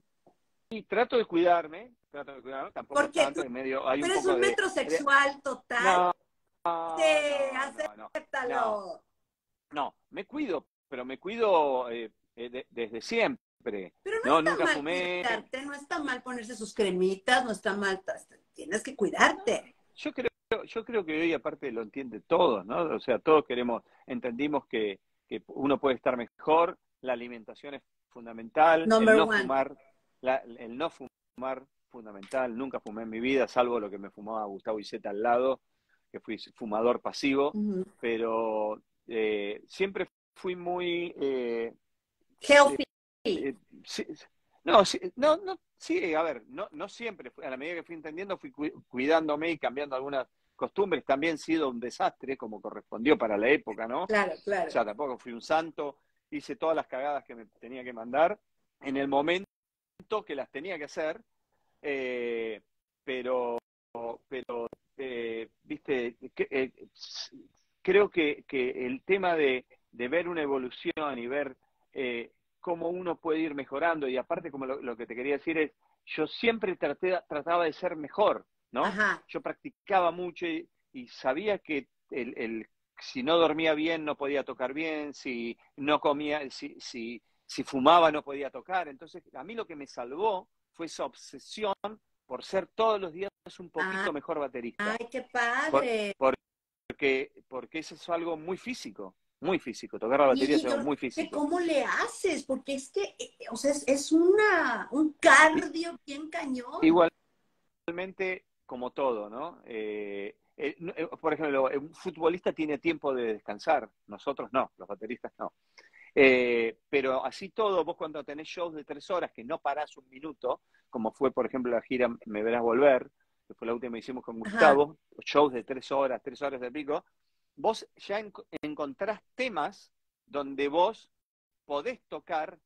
Y trato de cuidarme, trato de cuidarme, tampoco Porque tú, tanto, en medio hay tú un eres poco un de, de- metrosexual total. no, Sí, no, no, no, no, acéptalo. no, me cuido, pero me cuido eh, eh, de- desde siempre. Pero no No, está nunca mal fumé. cuidarte, no está mal ponerse sus cremitas, no está mal, tienes que cuidarte. Yo creo, yo creo que hoy aparte lo entiende todos, ¿no? O sea, todos queremos, entendimos que, que uno puede estar mejor, la alimentación es fundamental, el Number no one. fumar, la, el no fumar fundamental, nunca fumé en mi vida, salvo lo que me fumaba Gustavo Iceta al lado, que fui fumador pasivo, Uh-huh. pero eh, siempre fui muy eh, eh, Healthy. eh, sí, no, sí, no, no, sí, a ver, no, no siempre, a la medida que fui entendiendo, fui cu- cuidándome y cambiando algunas costumbres, también he sido un desastre, como correspondió para la época, ¿no? O Claro, claro. sea, tampoco fui un santo, hice todas las cagadas que me tenía que mandar en el momento que las tenía que hacer, eh, pero, pero eh, viste, que, eh, creo que, que el tema de, de ver una evolución y ver eh, cómo uno puede ir mejorando, y aparte como lo, lo que te quería decir es, yo siempre traté, trataba de ser mejor, ¿no? Ajá. Yo practicaba mucho y, y sabía que el, el, si no dormía bien no podía tocar bien, si no comía, si, si, si fumaba no podía tocar. Entonces, a mí lo que me salvó fue esa obsesión por ser todos los días un Ah, poquito mejor baterista. ay, qué Por, padre. porque, porque eso es algo muy físico, muy físico. Tocar la batería es Y algo yo muy sé físico. cómo le haces, porque es que, eh, o sea, es, es una, un cardio bien cañón. Igualmente, como todo, ¿no? Eh, eh, eh, por ejemplo, un futbolista tiene tiempo de descansar, nosotros no, los bateristas no. Eh, pero así todo, vos cuando tenés shows de tres horas que no parás un minuto, como fue, por ejemplo, la gira Me Verás Volver, que fue la última que hicimos con Ajá. Gustavo, shows de tres horas, tres horas de pico, vos ya en, encontrás temas donde vos podés tocar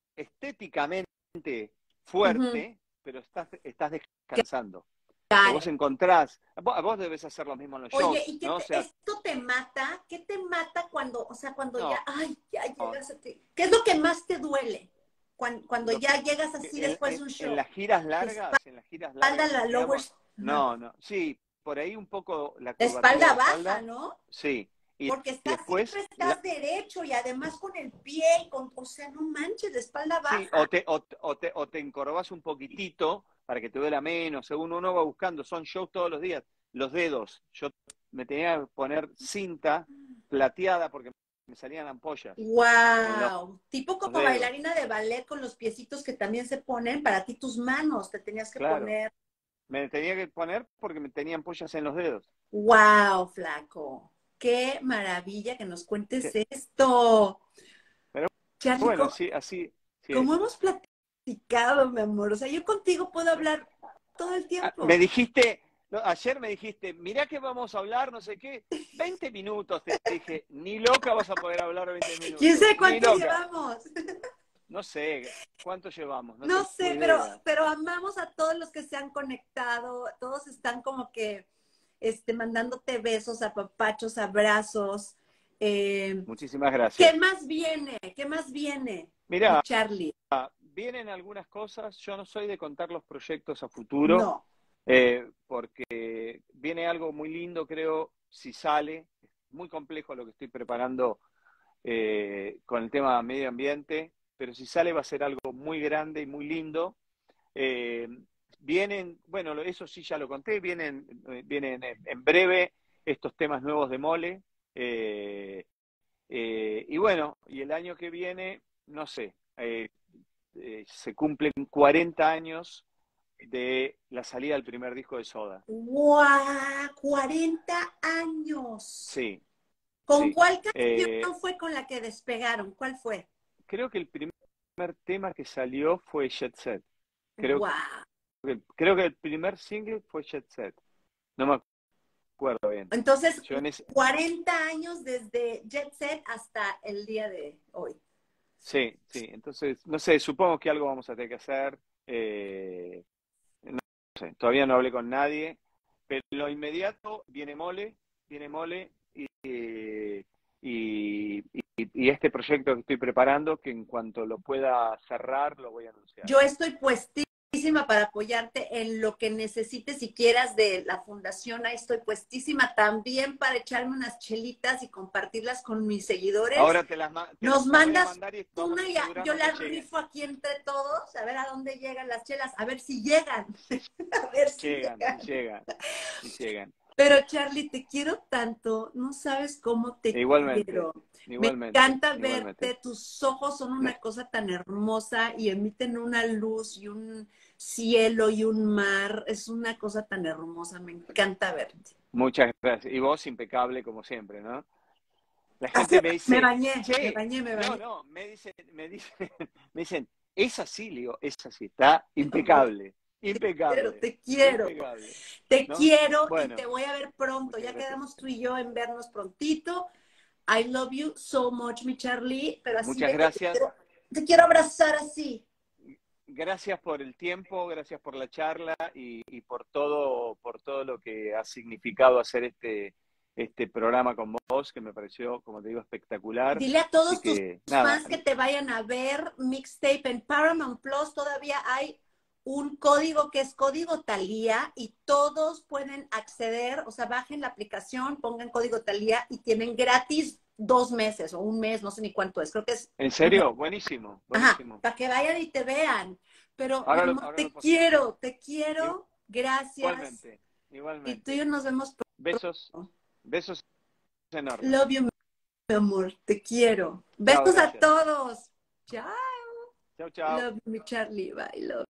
estéticamente Ujú. fuerte, pero estás, estás Que descansando. Que vos cae. encontrás, vos, vos debes hacer lo mismo en los Oye, shows, ¿y qué ¿no? O te, sea, esto te mata? ¿Qué te mata cuando, o sea, cuando ya, no, ay, ya no, llegas a ti? ¿Qué es lo que más te duele cuando, cuando lo, ya llegas así en, después de en, un en show? las giras La largas, en las giras espalda, largas que la lower, hacíamos, ajá. no, no, sí, por ahí un poco la La curvatura de espalda la baja, espalda, ¿no? sí, y, y Porque estás, después, siempre la, estás derecho y además con el pie, y con, o sea, no manches, la espalda sí, o baja. te, o, o te, o te encorvas un poquitito para que te duela menos, según uno va buscando, son shows todos los días, los dedos, yo me tenía que poner cinta plateada porque me salían ampollas en los Wow, tipo como dedos, bailarina de ballet con los piecitos que también se ponen para ti tus manos, te tenías que claro, poner. me tenía que poner porque me tenían ampollas en los dedos. Wow, flaco, qué maravilla que nos cuentes esto. Pero Charlie, bueno, ¿cómo, así, así, sí cómo es. hemos platicado, mi amor? O sea, yo contigo puedo hablar todo el Ah, me tiempo. dijiste, no, ayer me dijiste, mirá que vamos a hablar, no sé qué, veinte minutos, te dije, ni loca vas a poder hablar veinte ¿Quién minutos, sabe ni cuánto loca. llevamos? No sé, ¿cuánto llevamos? No No tengo sé, pero, idea. pero amamos a todos los que se han conectado, todos están como que este, mandándote besos, apapachos, abrazos. Eh, Muchísimas ¿Qué gracias. más viene? ¿Qué más viene, mi Mirá, Charlie? vienen algunas cosas, yo no soy de contar los proyectos a futuro, No. eh, porque viene algo muy lindo, creo, si sale, es muy complejo lo que estoy preparando eh, con el tema medio ambiente, pero si sale va a ser algo muy grande y muy lindo. Eh, vienen, bueno, eso sí ya lo conté, vienen, eh, vienen en, en breve estos temas nuevos de Mole. eh, eh, y bueno, y el año que viene, no sé, eh, eh, se cumplen cuarenta años de la salida del primer disco de Soda. ¡Guau! cuarenta años. Sí, ¿Con sí. cuál Eh, canción fue con la que despegaron? ¿Cuál fue? creo que el primer tema que salió fue Jet Set. Creo ¡Guau! que, creo que el primer single fue Jet Set. No me acuerdo bien. Entonces, Yo en ese, cuarenta años desde Jet Set hasta el día de hoy. sí, sí. Entonces, no sé, supongo que algo vamos a tener que hacer. Eh, no sé, todavía no hablé con nadie. Pero en lo inmediato viene Mole, viene Mole y, y, y, y este proyecto que estoy preparando, que en cuanto lo pueda cerrar, lo voy a anunciar. Yo estoy puestísima para apoyarte en lo que necesites y quieras de la fundación. Ahí estoy puestísima también para echarme unas chelitas y compartirlas con mis seguidores. Ahora te las, te, Nos te las voy a mandas mandar y vamos una y ya- yo asegurando que las lleguen. rifo aquí entre todos, a ver a dónde llegan las chelas, a ver si llegan, a ver si Llegan, y llegan. llegan, y llegan. Pero Charlie, te quiero tanto, no sabes cómo te Igualmente, quiero. Me igualmente, encanta igualmente. verte, tus ojos son una cosa tan hermosa y emiten una luz y un cielo y un mar. Es una cosa tan hermosa, me encanta verte. Muchas gracias. Y vos impecable como siempre, ¿no? La Así, gente me me dice, bañé, me che, bañé, me no, bañé. no, me dicen, me dicen, me dicen, es así, le digo, es así, está Mi amor, impecable, quiero, impecable, te quiero, impecable, te ¿no? quiero y te Bueno, voy a ver pronto. muchas Ya gracias. quedamos tú y yo en vernos prontito. I love you so much, mi Charlie, pero así Muchas de que te gracias. quiero, te quiero abrazar así. Gracias por el tiempo, gracias por la charla y, y por todo, por todo lo que ha significado hacer este, este programa con vos, que me pareció, como te digo, espectacular. Dile a todos Así tus que, nada. fans que te vayan a ver Mixtape en Paramount Plus. Todavía hay un código que es código Talía y todos pueden acceder, o sea, bajen la aplicación, pongan código Talía y tienen gratis dos meses o un mes, no sé ni cuánto es. Creo que es... ¿En serio? Buenísimo, Ajá, buenísimo. para que vayan y te vean. Pero, mi Ahora lo, amor, ahora lo te posteamos. quiero, te quiero. Gracias. Igualmente, Y tú y igualmente. yo nos vemos Besos, pronto. besos enormes. Love you, mi amor. Te quiero. Chao, Besos a gracias. todos. Chao. Chao, chao. Love you, mi Charlie. Bye, love.